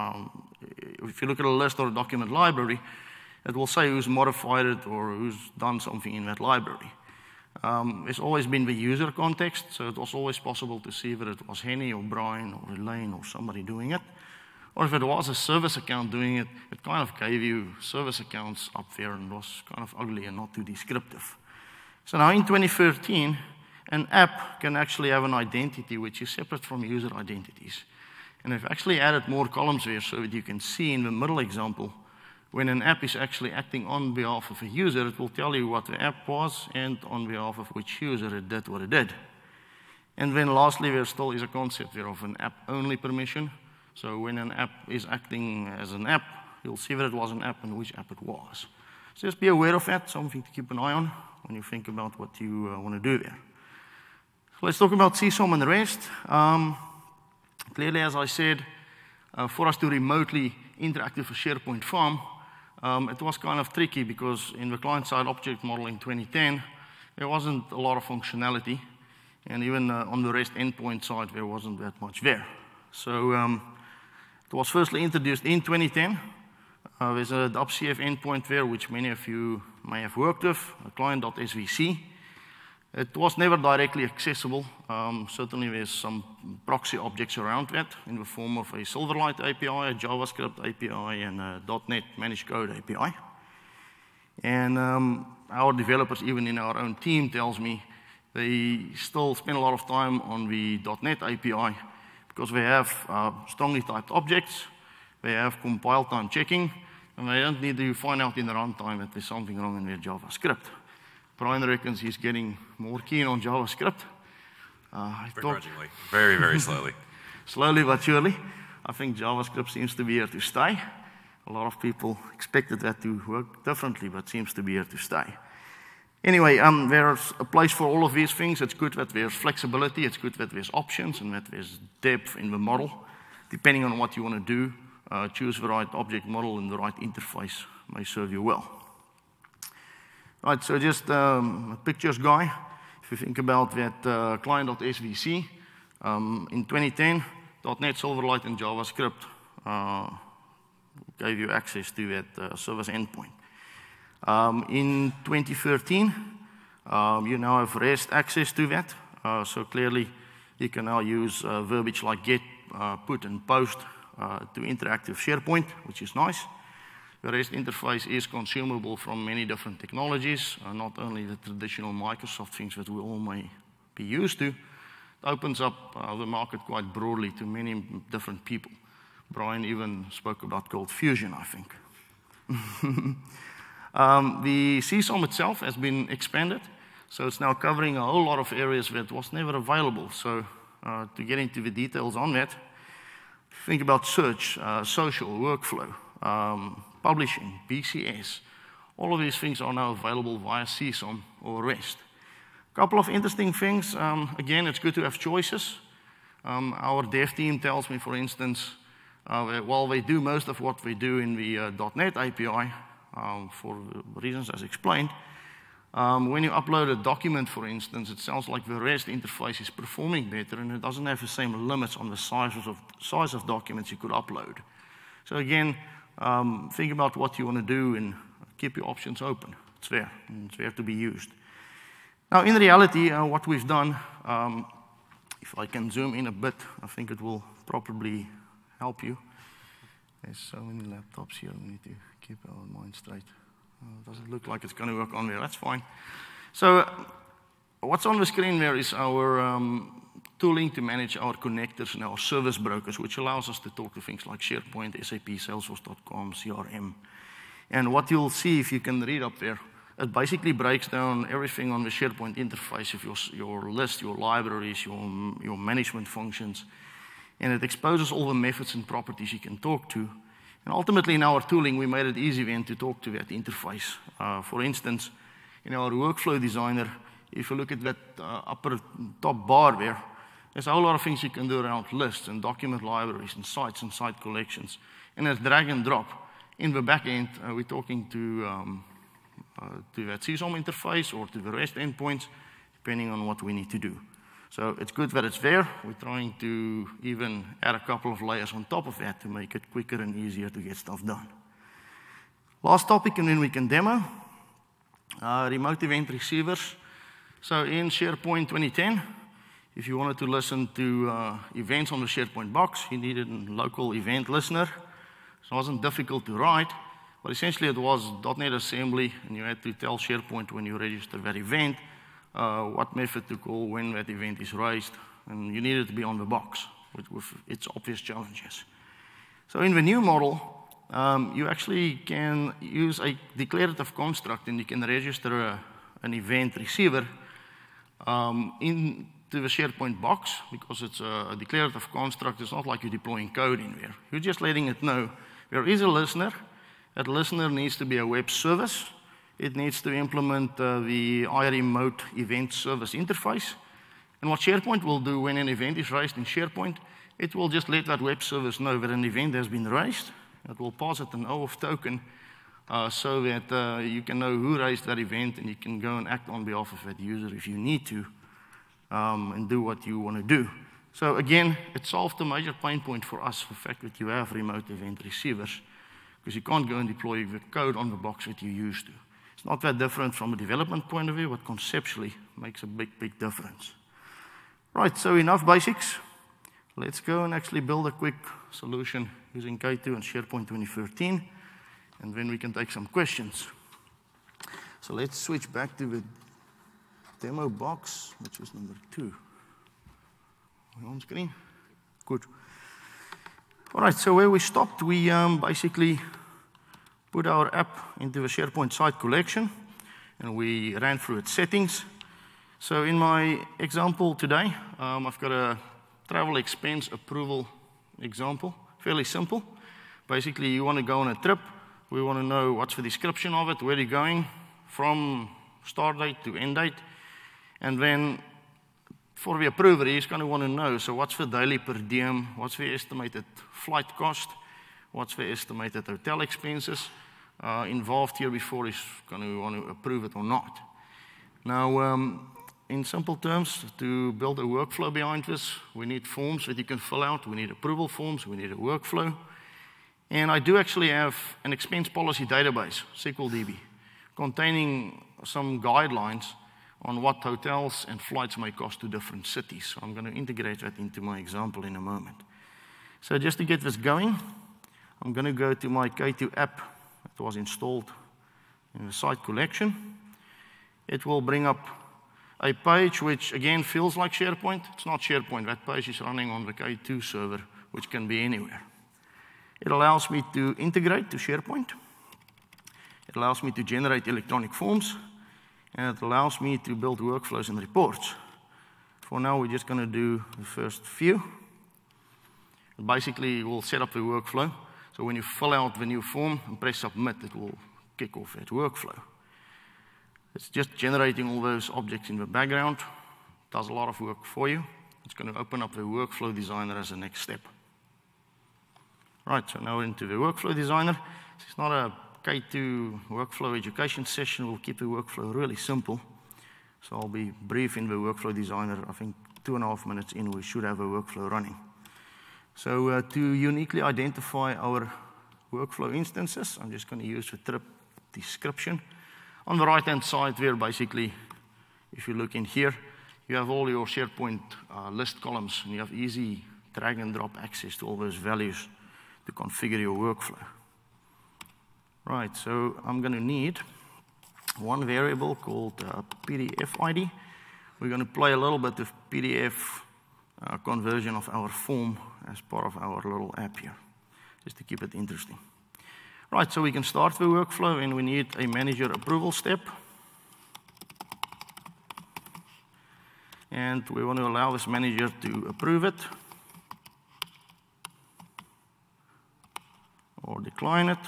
if you look at a list or a document library, it will say who's modified it or who's done something in that library. It's always been the user context, so it was always possible to see that it was Henny or Brian or Elaine or somebody doing it. Or if it was a service account doing it, it kind of gave you service accounts up there and was kind of ugly and not too descriptive. So now in 2013, an app can actually have an identity which is separate from user identities. And I've actually added more columns there so that you can see in the middle example, when an app is actually acting on behalf of a user, it will tell you what the app was and on behalf of which user it did what it did. And then lastly, there still is a concept there of an app-only permission. So when an app is acting as an app, you'll see that it was an app and which app it was. So just be aware of that, something to keep an eye on when you think about what you want to do there. So let's talk about CSOM and the rest. Clearly, as I said, for us to remotely interact with a SharePoint farm, it was kind of tricky because in the client-side object model in 2010, there wasn't a lot of functionality. And even on the REST endpoint side, there wasn't that much there. So it was firstly introduced in 2010. There's a WCF endpoint there, which many of you may have worked with, a client.svc. It was never directly accessible. Certainly there's some proxy objects around that in the form of a Silverlight API, a JavaScript API, and a .NET Managed Code API. And our developers, even in our own team, tells me they still spend a lot of time on the .NET API because they have strongly typed objects, they have compile time checking, and they don't need to find out in the runtime that there's something wrong in their JavaScript. Brian reckons he's getting more keen on JavaScript. Begrudgingly. Very, very slowly. Slowly but surely. I think JavaScript seems to be here to stay. A lot of people expected that to work differently, but seems to be here to stay. Anyway, there's a place for all of these things. It's good that there's flexibility. It's good that there's options and that there's depth in the model. Depending on what you want to do, choose the right object model and the right interface may serve you well. Right, so just a pictures guy. If you think about that client.svc, in 2010, .NET, Silverlight, and JavaScript gave you access to that service endpoint. In 2013, you now have REST access to that. So clearly, you can now use verbiage like get, put, and post to interact with SharePoint, which is nice. The REST interface is consumable from many different technologies, not only the traditional Microsoft things that we all may be used to. It opens up the market quite broadly to many different people. Brian even spoke about Cold Fusion, I think. The CSOM itself has been expanded, so it's now covering a whole lot of areas that was never available. So to get into the details on that, think about search, social, workflow, publishing, PCS. All of these things are now available via CSOM or REST. A couple of interesting things. Again, it's good to have choices. Our dev team tells me, for instance, while they do most of what we do in the .NET API, for the reasons as explained, when you upload a document, for instance, it sounds like the REST interface is performing better and it doesn't have the same limits on the size of documents you could upload. So again, think about what you want to do and keep your options open. It's there, and it's there to be used. Now, in reality, what we've done, if I can zoom in a bit, I think it will probably help you. There's so many laptops here, we need to keep our mind straight. It doesn't look like it's going to work on there, that's fine. So what's on the screen there is our tooling to manage our connectors and our service brokers, which allows us to talk to things like SharePoint, SAP, Salesforce.com, CRM. And what you'll see if you can read up there, it basically breaks down everything on the SharePoint interface of your list, your libraries, your management functions. And it exposes all the methods and properties you can talk to. And ultimately, in our tooling, we made it easy then to talk to that interface. For instance, in our workflow designer, if you look at that upper top bar there, there's a whole lot of things you can do around lists and document libraries and site collections. And as drag and drop, in the back end, we're talking to that CSOM interface or to the REST endpoints, depending on what we need to do. So it's good that it's there. We're trying to even add a couple of layers on top of that to make it quicker and easier to get stuff done. Last topic, and then we can demo. Remote event receivers. So in SharePoint 2010, if you wanted to listen to events on the SharePoint box, you needed a local event listener. So it wasn't difficult to write, but essentially it was .NET assembly, and you had to tell SharePoint when you register that event, what method to call when that event is raised, and you need it to be on the box with its obvious challenges. So in the new model, you actually can use a declarative construct and you can register an event receiver into the SharePoint box because it's a declarative construct. It's not like you're deploying code in there. You're just letting it know there is a listener. That listener needs to be a web service. It needs to implement the iRemote event service interface. And what SharePoint will do when an event is raised in SharePoint, it will just let that web service know that an event has been raised. It will pass it an OAuth token so that you can know who raised that event and you can go and act on behalf of that user if you need to and do what you want to do. So again, it solved a major pain point for us, the fact that you have remote event receivers, because you can't go and deploy the code on the box that you used to. It's not that different from a development point of view, but conceptually makes a big, big difference. Right, so enough basics. Let's go and actually build a quick solution using K2 and SharePoint 2013, and then we can take some questions. So let's switch back to the demo box, which is number 2. On screen? Good. All right, so where we stopped, we basically put our app into the SharePoint site collection, and we ran through its settings. So in my example today, I've got a travel expense approval example, fairly simple. Basically, you want to go on a trip. We want to know what's the description of it, where you're going, from start date to end date. And then for the approver, he's going to want to know, so what's the daily per diem, what's the estimated flight cost, what's the estimated hotel expenses involved here before he's going to want to approve it or not. Now, in simple terms, to build a workflow behind this, we need forms that you can fill out, we need approval forms, we need a workflow. And I do actually have an expense policy database, SQLDB, containing some guidelines on what hotels and flights may cost to different cities. So I'm going to integrate that into my example in a moment. So just to get this going, I'm going to go to my K2 app that was installed in the site collection. It will bring up a page which, again, feels like SharePoint. It's not SharePoint. That page is running on the K2 server, which can be anywhere. It allows me to integrate to SharePoint. It allows me to generate electronic forms. And it allows me to build workflows and reports. For now, we're just going to do the first few. Basically, we'll set up the workflow. So when you fill out the new form and press submit, it will kick off that workflow. It's just generating all those objects in the background. It does a lot of work for you. It's going to open up the workflow designer as the next step. Right, so now we're into the workflow designer. This is not a K2 workflow education session. We'll keep the workflow really simple. So I'll be brief in the workflow designer. I think 2.5 minutes in, we should have a workflow running. So to uniquely identify our workflow instances, I'm just going to use the trip description. On the right-hand side there, basically, if you look in here, you have all your SharePoint list columns, and you have easy drag and drop access to all those values to configure your workflow. Right, so I'm going to need one variable called PDF ID. We're going to play a little bit of PDF conversion of our form as part of our little app here, just to keep it interesting. Right, so we can start the workflow, and we need a manager approval step. And we want to allow this manager to approve it or decline it.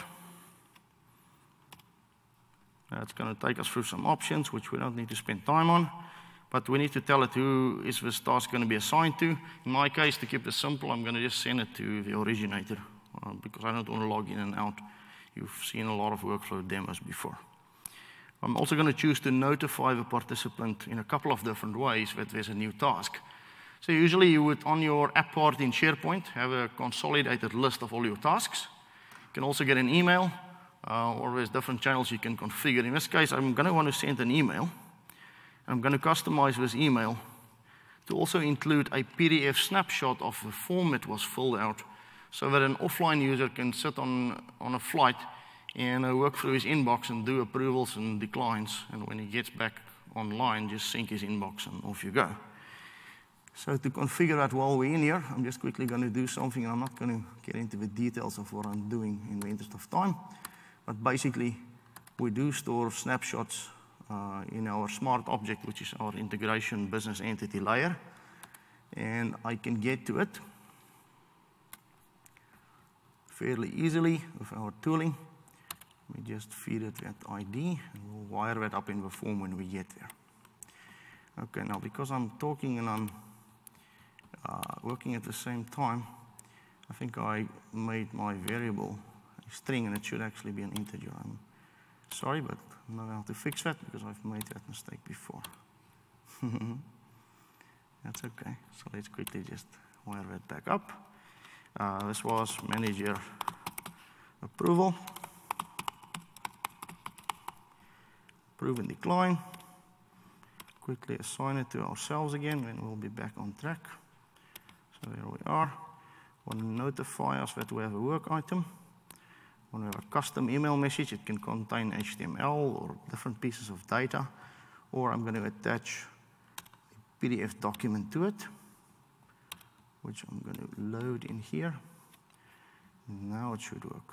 That's going to take us through some options, which we don't need to spend time on. But we need to tell it who is this task going to be assigned to. In my case, to keep this simple, I'm going to just send it to the originator because I don't want to log in and out. You've seen a lot of workflow demos before. I'm also going to choose to notify the participant in a couple of different ways that there's a new task. So usually you would, on your app part in SharePoint, have a consolidated list of all your tasks. You can also get an email, or there's different channels you can configure. In this case, I'm going to want to send an email. I'm going to customize this email to also include a PDF snapshot of the form that was filled out, so that an offline user can sit on a flight and work through his inbox and do approvals and declines. And when he gets back online, just sync his inbox and off you go. So to configure that while we're in here, I'm just quickly going to do something, and I'm not going to get into the details of what I'm doing in the interest of time. But basically, we do store snapshots in our smart object, which is our integration business entity layer. And I can get to it fairly easily with our tooling. We just feed it that ID, and we'll wire that up in the form when we get there. Okay, now because I'm talking and I'm working at the same time, I think I made my variable a string, and it should actually be an integer. I'm Sorry, but I don't know how to fix that because I've made that mistake before. That's okay. So let's quickly just wire that back up. This was manager approval. Approve and decline. Quickly assign it to ourselves again, and we'll be back on track. So there we are. Want to notify us that we have a work item. Want to have a custom email message. It can contain HTML or different pieces of data. Or I'm going to attach a PDF document to it, which I'm going to load in here. Now it should work.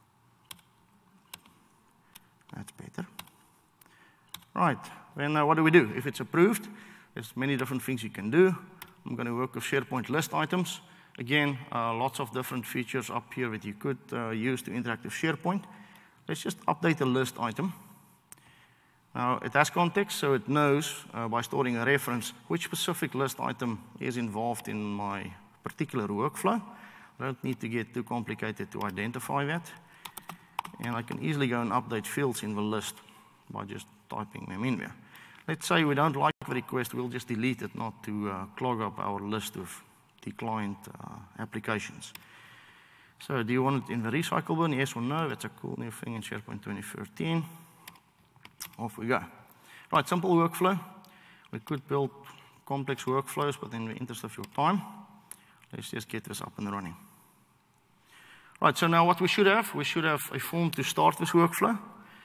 That's better. Right, then what do we do? If it's approved, there's many different things you can do. I'm going to work with SharePoint list items. Again, lots of different features up here that you could use to interact with SharePoint. Let's just update the list item. Now, it has context, so it knows by storing a reference which specific list item is involved in my particular workflow. I don't need to get too complicated to identify that. And I can easily go and update fields in the list by just typing them in there. Let's say we don't like the request, we'll just delete it, not to clog up our list of declined applications. So do you want it in the recycle bin? Yes or no? That's a cool new thing in SharePoint 2013. Off we go. Right, simple workflow. We could build complex workflows, but in the interest of your time, let's just get this up and running. Right, so now what we should have a form to start this workflow.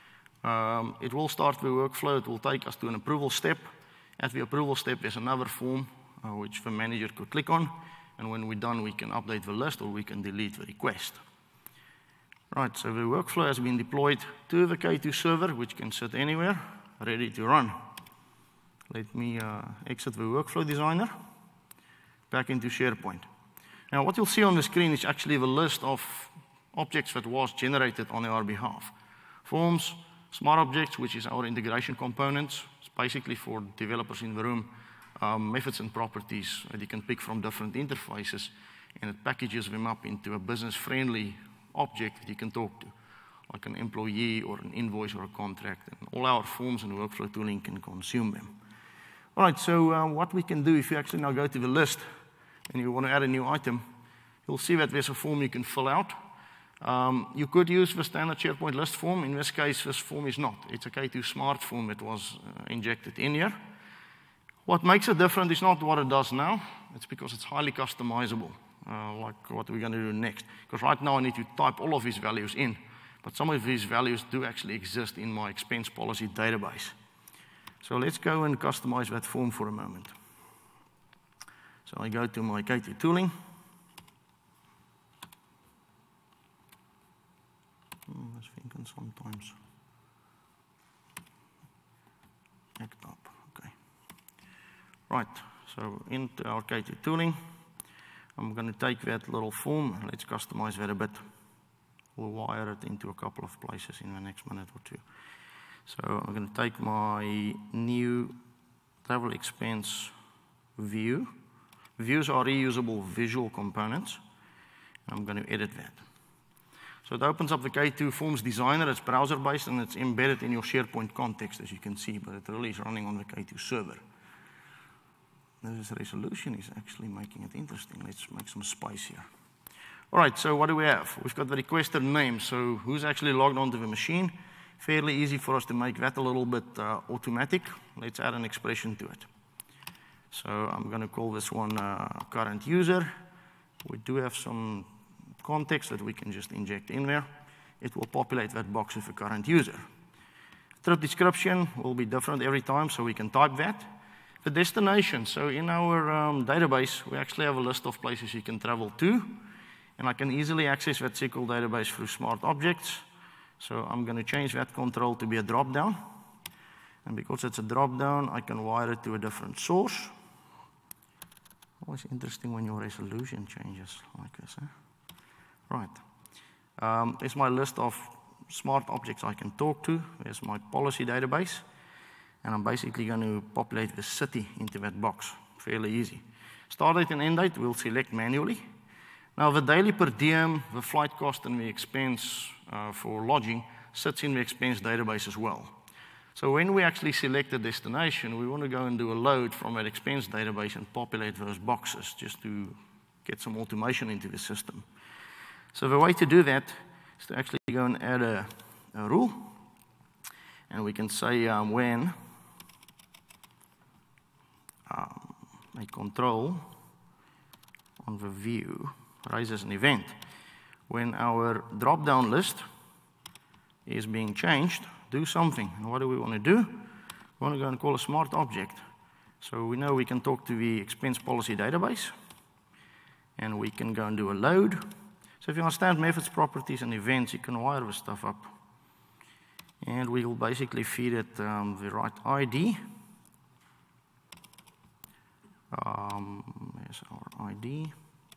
It will start the workflow. It will take us to an approval step. At the approval step, there's another form which the manager could click on. And when we're done, we can update the list or we can delete the request. Right, so the workflow has been deployed to the K2 server, which can sit anywhere, ready to run. Let me exit the workflow designer, back into SharePoint. Now, what you'll see on the screen is actually the list of objects that was generated on our behalf. Forms, smart objects, which is our integration components. It's basically for developers in the room, methods and properties that you can pick from different interfaces, and it packages them up into a business-friendly object that you can talk to, like an employee or an invoice or a contract, and all our forms and workflow tooling can consume them. All right, so what we can do if you actually now go to the list and you want to add a new item, you'll see that there's a form you can fill out. You could use the standard SharePoint list form. In this case, this form is not. It's a K2 Smart form that was injected in here. What makes it different is not what it does now. It's because it's highly customizable, like what we're going to do next. Because right now I need to type all of these values in, but some of these values do actually exist in my expense policy database. So let's go and customize that form for a moment. So I go to my K2 tooling. I was thinking sometimes act up. Okay. Right. So into our K2 tooling, I'm going to take that little form and let's customize that a bit. We'll wire it into a couple of places in the next minute or two. So I'm going to take my new travel expense view. Views are reusable visual components. I'm going to edit that. So it opens up the K2 Forms Designer. It's browser-based and it's embedded in your SharePoint context, as you can see, but it really is running on the K2 server. This resolution is actually making it interesting. Let's make some space here. All right, so what do we have? We've got the requester name, so who's actually logged onto the machine. Fairly easy for us to make that a little bit automatic. Let's add an expression to it. So I'm going to call this one current user. We do have some context that we can just inject in there. It will populate that box with a current user. Trip description will be different every time, so we can type that. The destination, so in our database, we actually have a list of places you can travel to, and I can easily access that SQL database through smart objects. So I'm going to change that control to be a drop-down. And because it's a drop-down, I can wire it to a different source. Always interesting when your resolution changes like this. Right. There's my list of smart objects I can talk to. There's my policy database. And I'm basically going to populate the city into that box. Fairly easy. Start date and end date we'll select manually. Now the daily per diem, the flight cost and the expense for lodging, sits in the expense database as well. So when we actually select a destination, we want to go and do a load from that expense database and populate those boxes just to get some automation into the system. So the way to do that is to actually go and add a rule. And we can say when a control on the view raises an event, when our drop-down list is being changed, do something. And what do we want to do? We want to go and call a smart object. So we know we can talk to the expense policy database, and we can go and do a load. So if you understand methods, properties, and events, you can wire the stuff up. And we will basically feed it the right ID. There's our ID.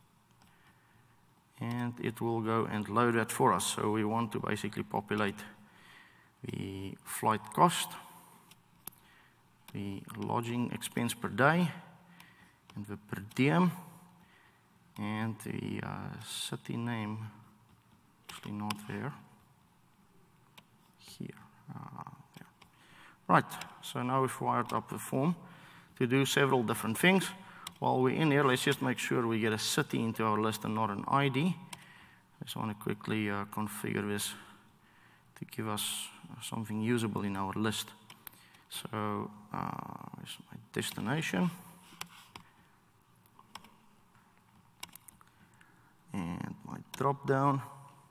And it will go and load that for us. So we want to basically populate the flight cost, the lodging expense per day, and the per diem, and the city name, actually not there, here, there. Right, so now we've wired up the form to do several different things. While we're in here, let's just make sure we get a city into our list and not an ID. I just want to quickly configure this to give us something usable in our list. So here's my destination. And my drop down.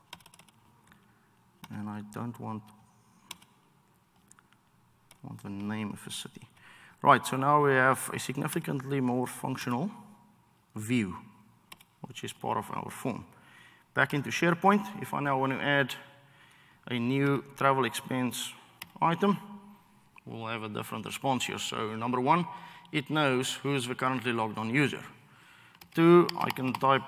And I don't want the name of the city. Right, so now we have a significantly more functional view, which is part of our form. Back into SharePoint, if I now want to add a new travel expense item, we'll have a different response here. So number one, it knows who is the currently logged on user. Two, I can type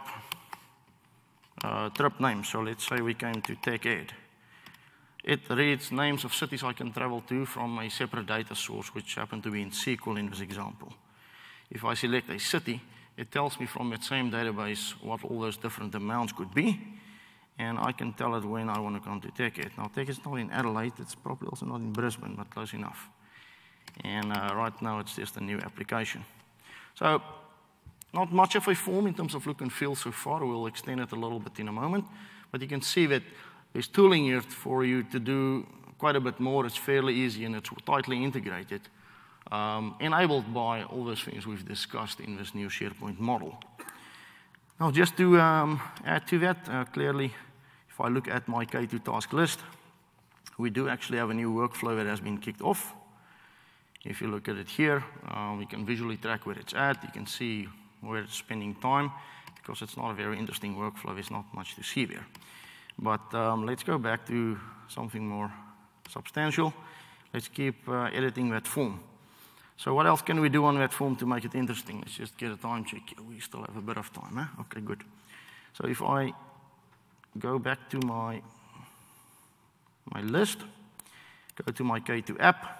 trip name. So let's say we came to TechEd. It reads names of cities I can travel to from a separate data source, which happened to be in SQL in this example. If I select a city, it tells me from that same database what all those different amounts could be, and I can tell it when I want to come to TechEd. Now, TechEd is not in Adelaide, it's probably also not in Brisbane, but close enough. And right now, it's just a new application. So, not much of a form in terms of look and feel so far. We'll extend it a little bit in a moment, but you can see that there's tooling here for you to do quite a bit more. It's fairly easy and it's tightly integrated, enabled by all those things we've discussed in this new SharePoint model. Now, just to add to that, clearly, if I look at my K2 task list, we do actually have a new workflow that has been kicked off. If you look at it here, we can visually track where it's at. You can see where it's spending time. Because it's not a very interesting workflow, there's not much to see there. But let's go back to something more substantial. Let's keep editing that form. So what else can we do on that form to make it interesting? Let's just get a time check. We still have a bit of time, huh? Okay, good. So if I go back to my list, go to my K2 app,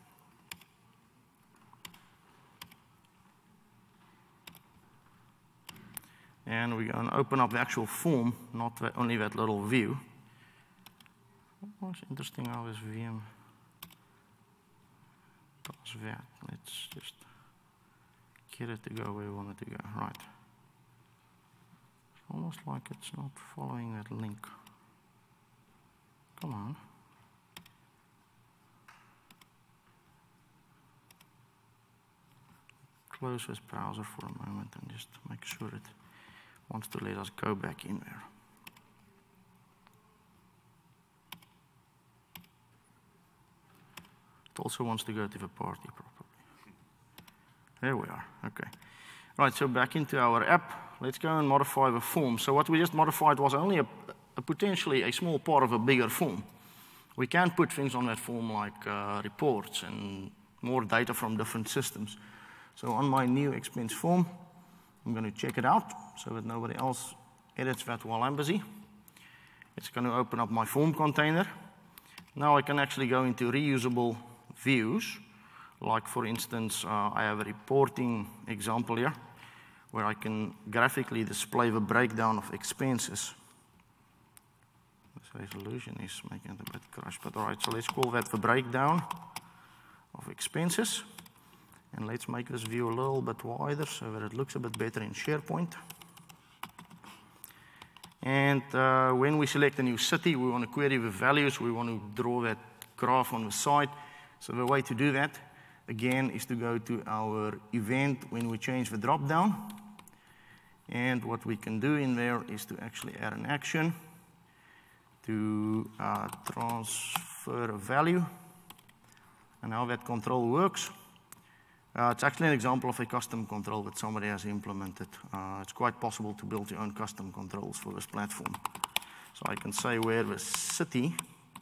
and we're going to open up the actual form, not only that little view. Oh, it's interesting how this VM does that. Let's just get it to go where we want it to go. Right. It's almost like it's not following that link. Come on. Close this browser for a moment and just make sure it wants to let us go back in there. It also wants to go to the party probably. There we are, okay. Right, so back into our app. Let's go and modify the form. So what we just modified was only potentially a small part of a bigger form. We can put things on that form like reports and more data from different systems. So on my new expense form, I'm going to check it out so that nobody else edits that while I'm busy. It's going to open up my form container. Now I can actually go into reusable views. Like, for instance, I have a reporting example here where I can graphically display the breakdown of expenses. resolution is making it a bit crushed, but all right, so let's call that the breakdown of expenses. And let's make this view a little bit wider so that it looks a bit better in SharePoint. And when we select a new city, we want to query the values. We want to draw that graph on the side. So the way to do that, again, is to go to our event when we change the drop-down. And what we can do in there is to actually add an action to transfer a value. And how that control works. It's actually an example of a custom control that somebody has implemented. It's quite possible to build your own custom controls for this platform. So I can say where the city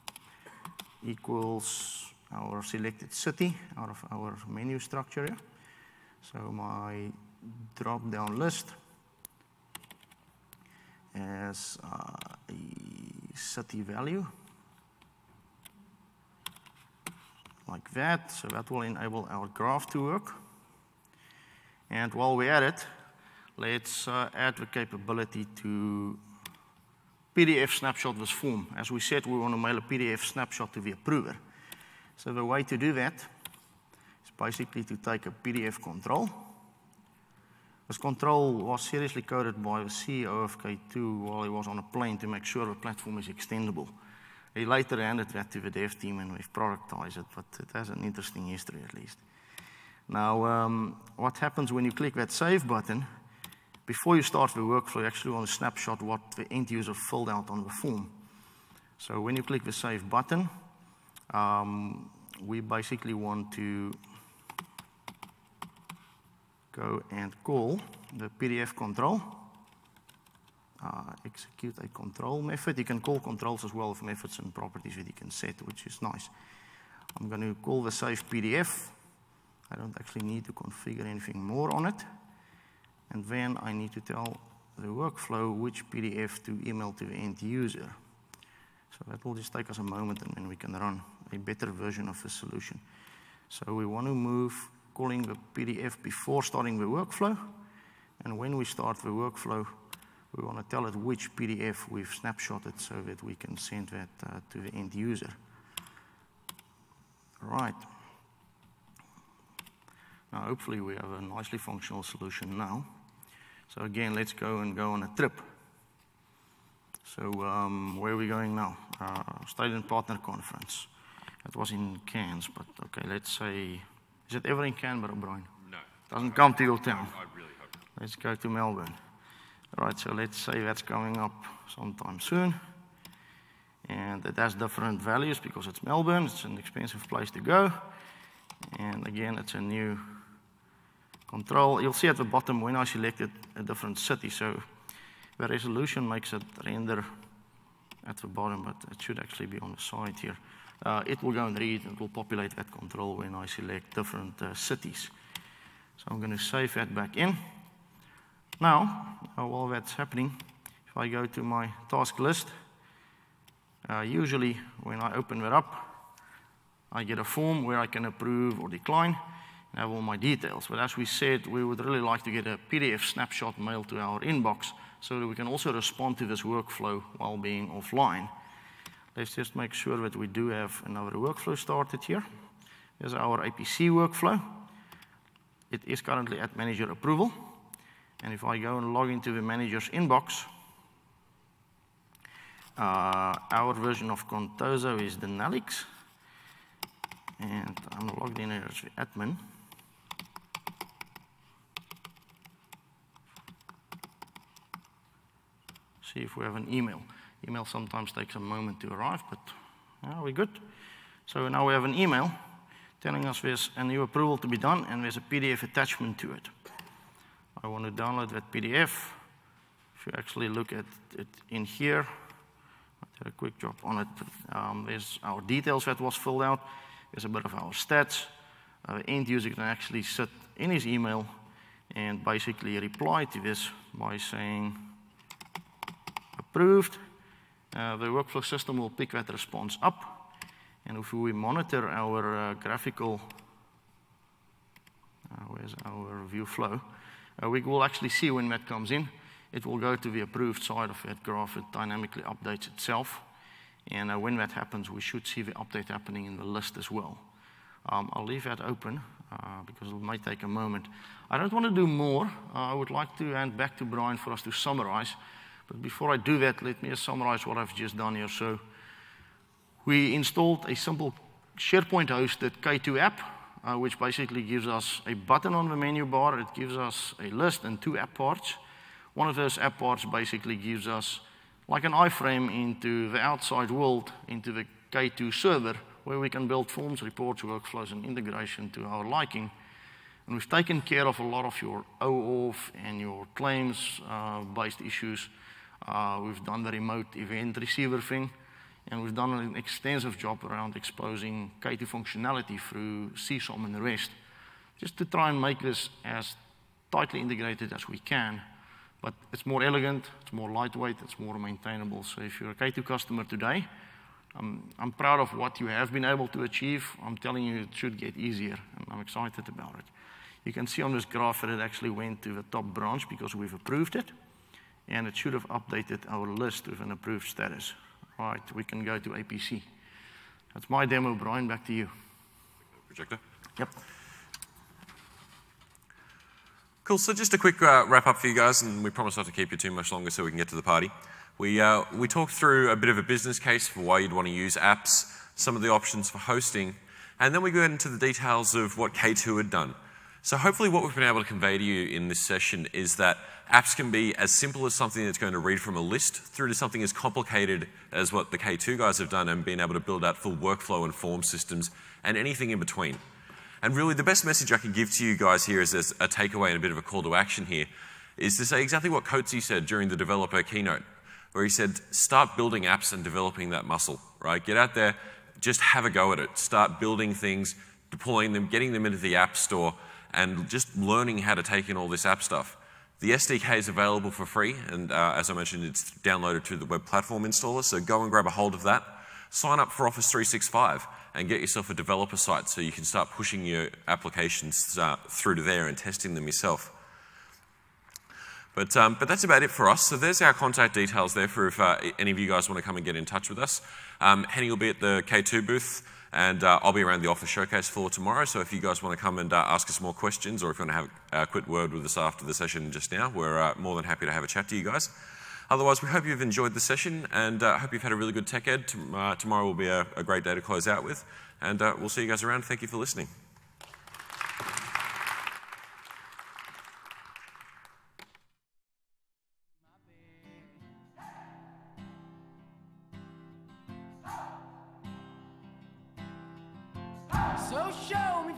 equals our selected city out of our menu structure here. So my drop-down list has a city value. Like that, so that will enable our graph to work. And while we're at it, let's add the capability to PDF snapshot this form. As we said, we want to mail a PDF snapshot to the approver. So the way to do that is basically to take a PDF control. This control was seriously coded by the CEO of K2 while he was on a plane to make sure the platform is extendable. He later handed that to the dev team and we've productized it, but it has an interesting history at least. Now, what happens when you click that save button, before you start the workflow, you actually want to snapshot what the end user filled out on the form. So when you click the save button, we basically want to go and call the PDF control. Execute a control method. You can call controls as well with methods and properties that you can set, which is nice. I'm going to call the save PDF. I don't actually need to configure anything more on it. And then I need to tell the workflow which PDF to email to the end user. So that will just take us a moment and then we can run a better version of the solution. So we want to move calling the PDF before starting the workflow. And when we start the workflow, we want to tell it which PDF we've snapshotted so that we can send that to the end user. Right. Now, hopefully we have a nicely functional solution now. So again, let's go on a trip. So where are we going now? Student Partner Conference. It was in Cairns, but okay, let's say, is it ever in Canberra, Brian? No. Doesn't come to your town. I really hope not. Let's go to Melbourne. All right, so let's say that's coming up sometime soon. And it has different values because it's Melbourne. It's an expensive place to go. And again, it's a new control. You'll see at the bottom when I selected a different city. So the resolution makes it render at the bottom, but it should actually be on the side here. It will go and read. It will populate that control when I select different cities. So I'm going to save that back in. Now, while that's happening, if I go to my task list, usually when I open that up, I get a form where I can approve or decline and have all my details. But as we said, we would really like to get a PDF snapshot mailed to our inbox so that we can also respond to this workflow while being offline. Let's just make sure that we do have another workflow started here. Here's our EPC workflow. It is currently at manager approval. And if I go and log into the manager's inbox, our version of Contoso is the Nalix. And I'm logged in here as the admin. See if we have an email. Email sometimes takes a moment to arrive, but we're good. So now we have an email telling us there's a new approval to be done and there's a PDF attachment to it. I want to download that PDF. If you actually look at it in here, I did a quick job on it. There's our details that was filled out. There's a bit of our stats. The end user can actually sit in his email and basically reply to this by saying approved. The workflow system will pick that response up. And if we monitor our graphical, where's our view flow? We will actually see when that comes in. It will go to the approved side of that graph. It dynamically updates itself. And when that happens, we should see the update happening in the list as well. I'll leave that open because it might take a moment. I don't want to do more. I would like to hand back to Brian for us to summarize. But before I do that, let me just summarize what I've just done here. So we installed a simple SharePoint-hosted K2 app, which basically gives us a button on the menu bar. It gives us a list and 2 app parts. One of those app parts basically gives us like an iframe into the outside world, into the K2 server, where we can build forms, reports, workflows, and integration to our liking. And we've taken care of a lot of your OAuth and your claims-based issues. We've done the remote event receiver thing, and we've done an extensive job around exposing K2 functionality through CSOM and the rest, just to try and make this as tightly integrated as we can. But it's more elegant, it's more lightweight, it's more maintainable. So if you're a K2 customer today, I'm proud of what you have been able to achieve. I'm telling you, it should get easier, and I'm excited about it. You can see on this graph that it actually went to the top branch because we've approved it, and it should have updated our list with an approved status. Right, we can go to APC. That's my demo, Brian, back to you. Projector? Yep. Cool, so just a quick wrap up for you guys, and we promise not to keep you too much longer so we can get to the party. We talked through a bit of a business case for why you'd want to use apps, some of the options for hosting, and then we go into the details of what K2 had done. So hopefully what we've been able to convey to you in this session is that apps can be as simple as something that's going to read from a list through to something as complicated as what the K2 guys have done and been able to build out full workflow and form systems and anything in between. And really the best message I can give to you guys here is a takeaway and a bit of a call to action here is to say exactly what Coatsy said during the developer keynote, where he said, start building apps and developing that muscle, right? Get out there, just have a go at it. Start building things, deploying them, getting them into the App Store, and just learning how to take in all this app stuff. The SDK is available for free, and as I mentioned, it's downloaded to the web platform installer, so go and grab a hold of that. Sign up for Office 365 and get yourself a developer site so you can start pushing your applications through to there and testing them yourself. But that's about it for us. So there's our contact details there for if any of you guys want to come and get in touch with us. Henny will be at the K2 booth, and I'll be around the Office Showcase floor tomorrow. So if you guys want to come and ask us more questions, or if you want to have a quick word with us after the session just now, we're more than happy to have a chat to you guys. Otherwise, we hope you've enjoyed the session, and hope you've had a really good tech ed. Tomorrow will be a great day to close out with, and we'll see you guys around. Thank you for listening. So show me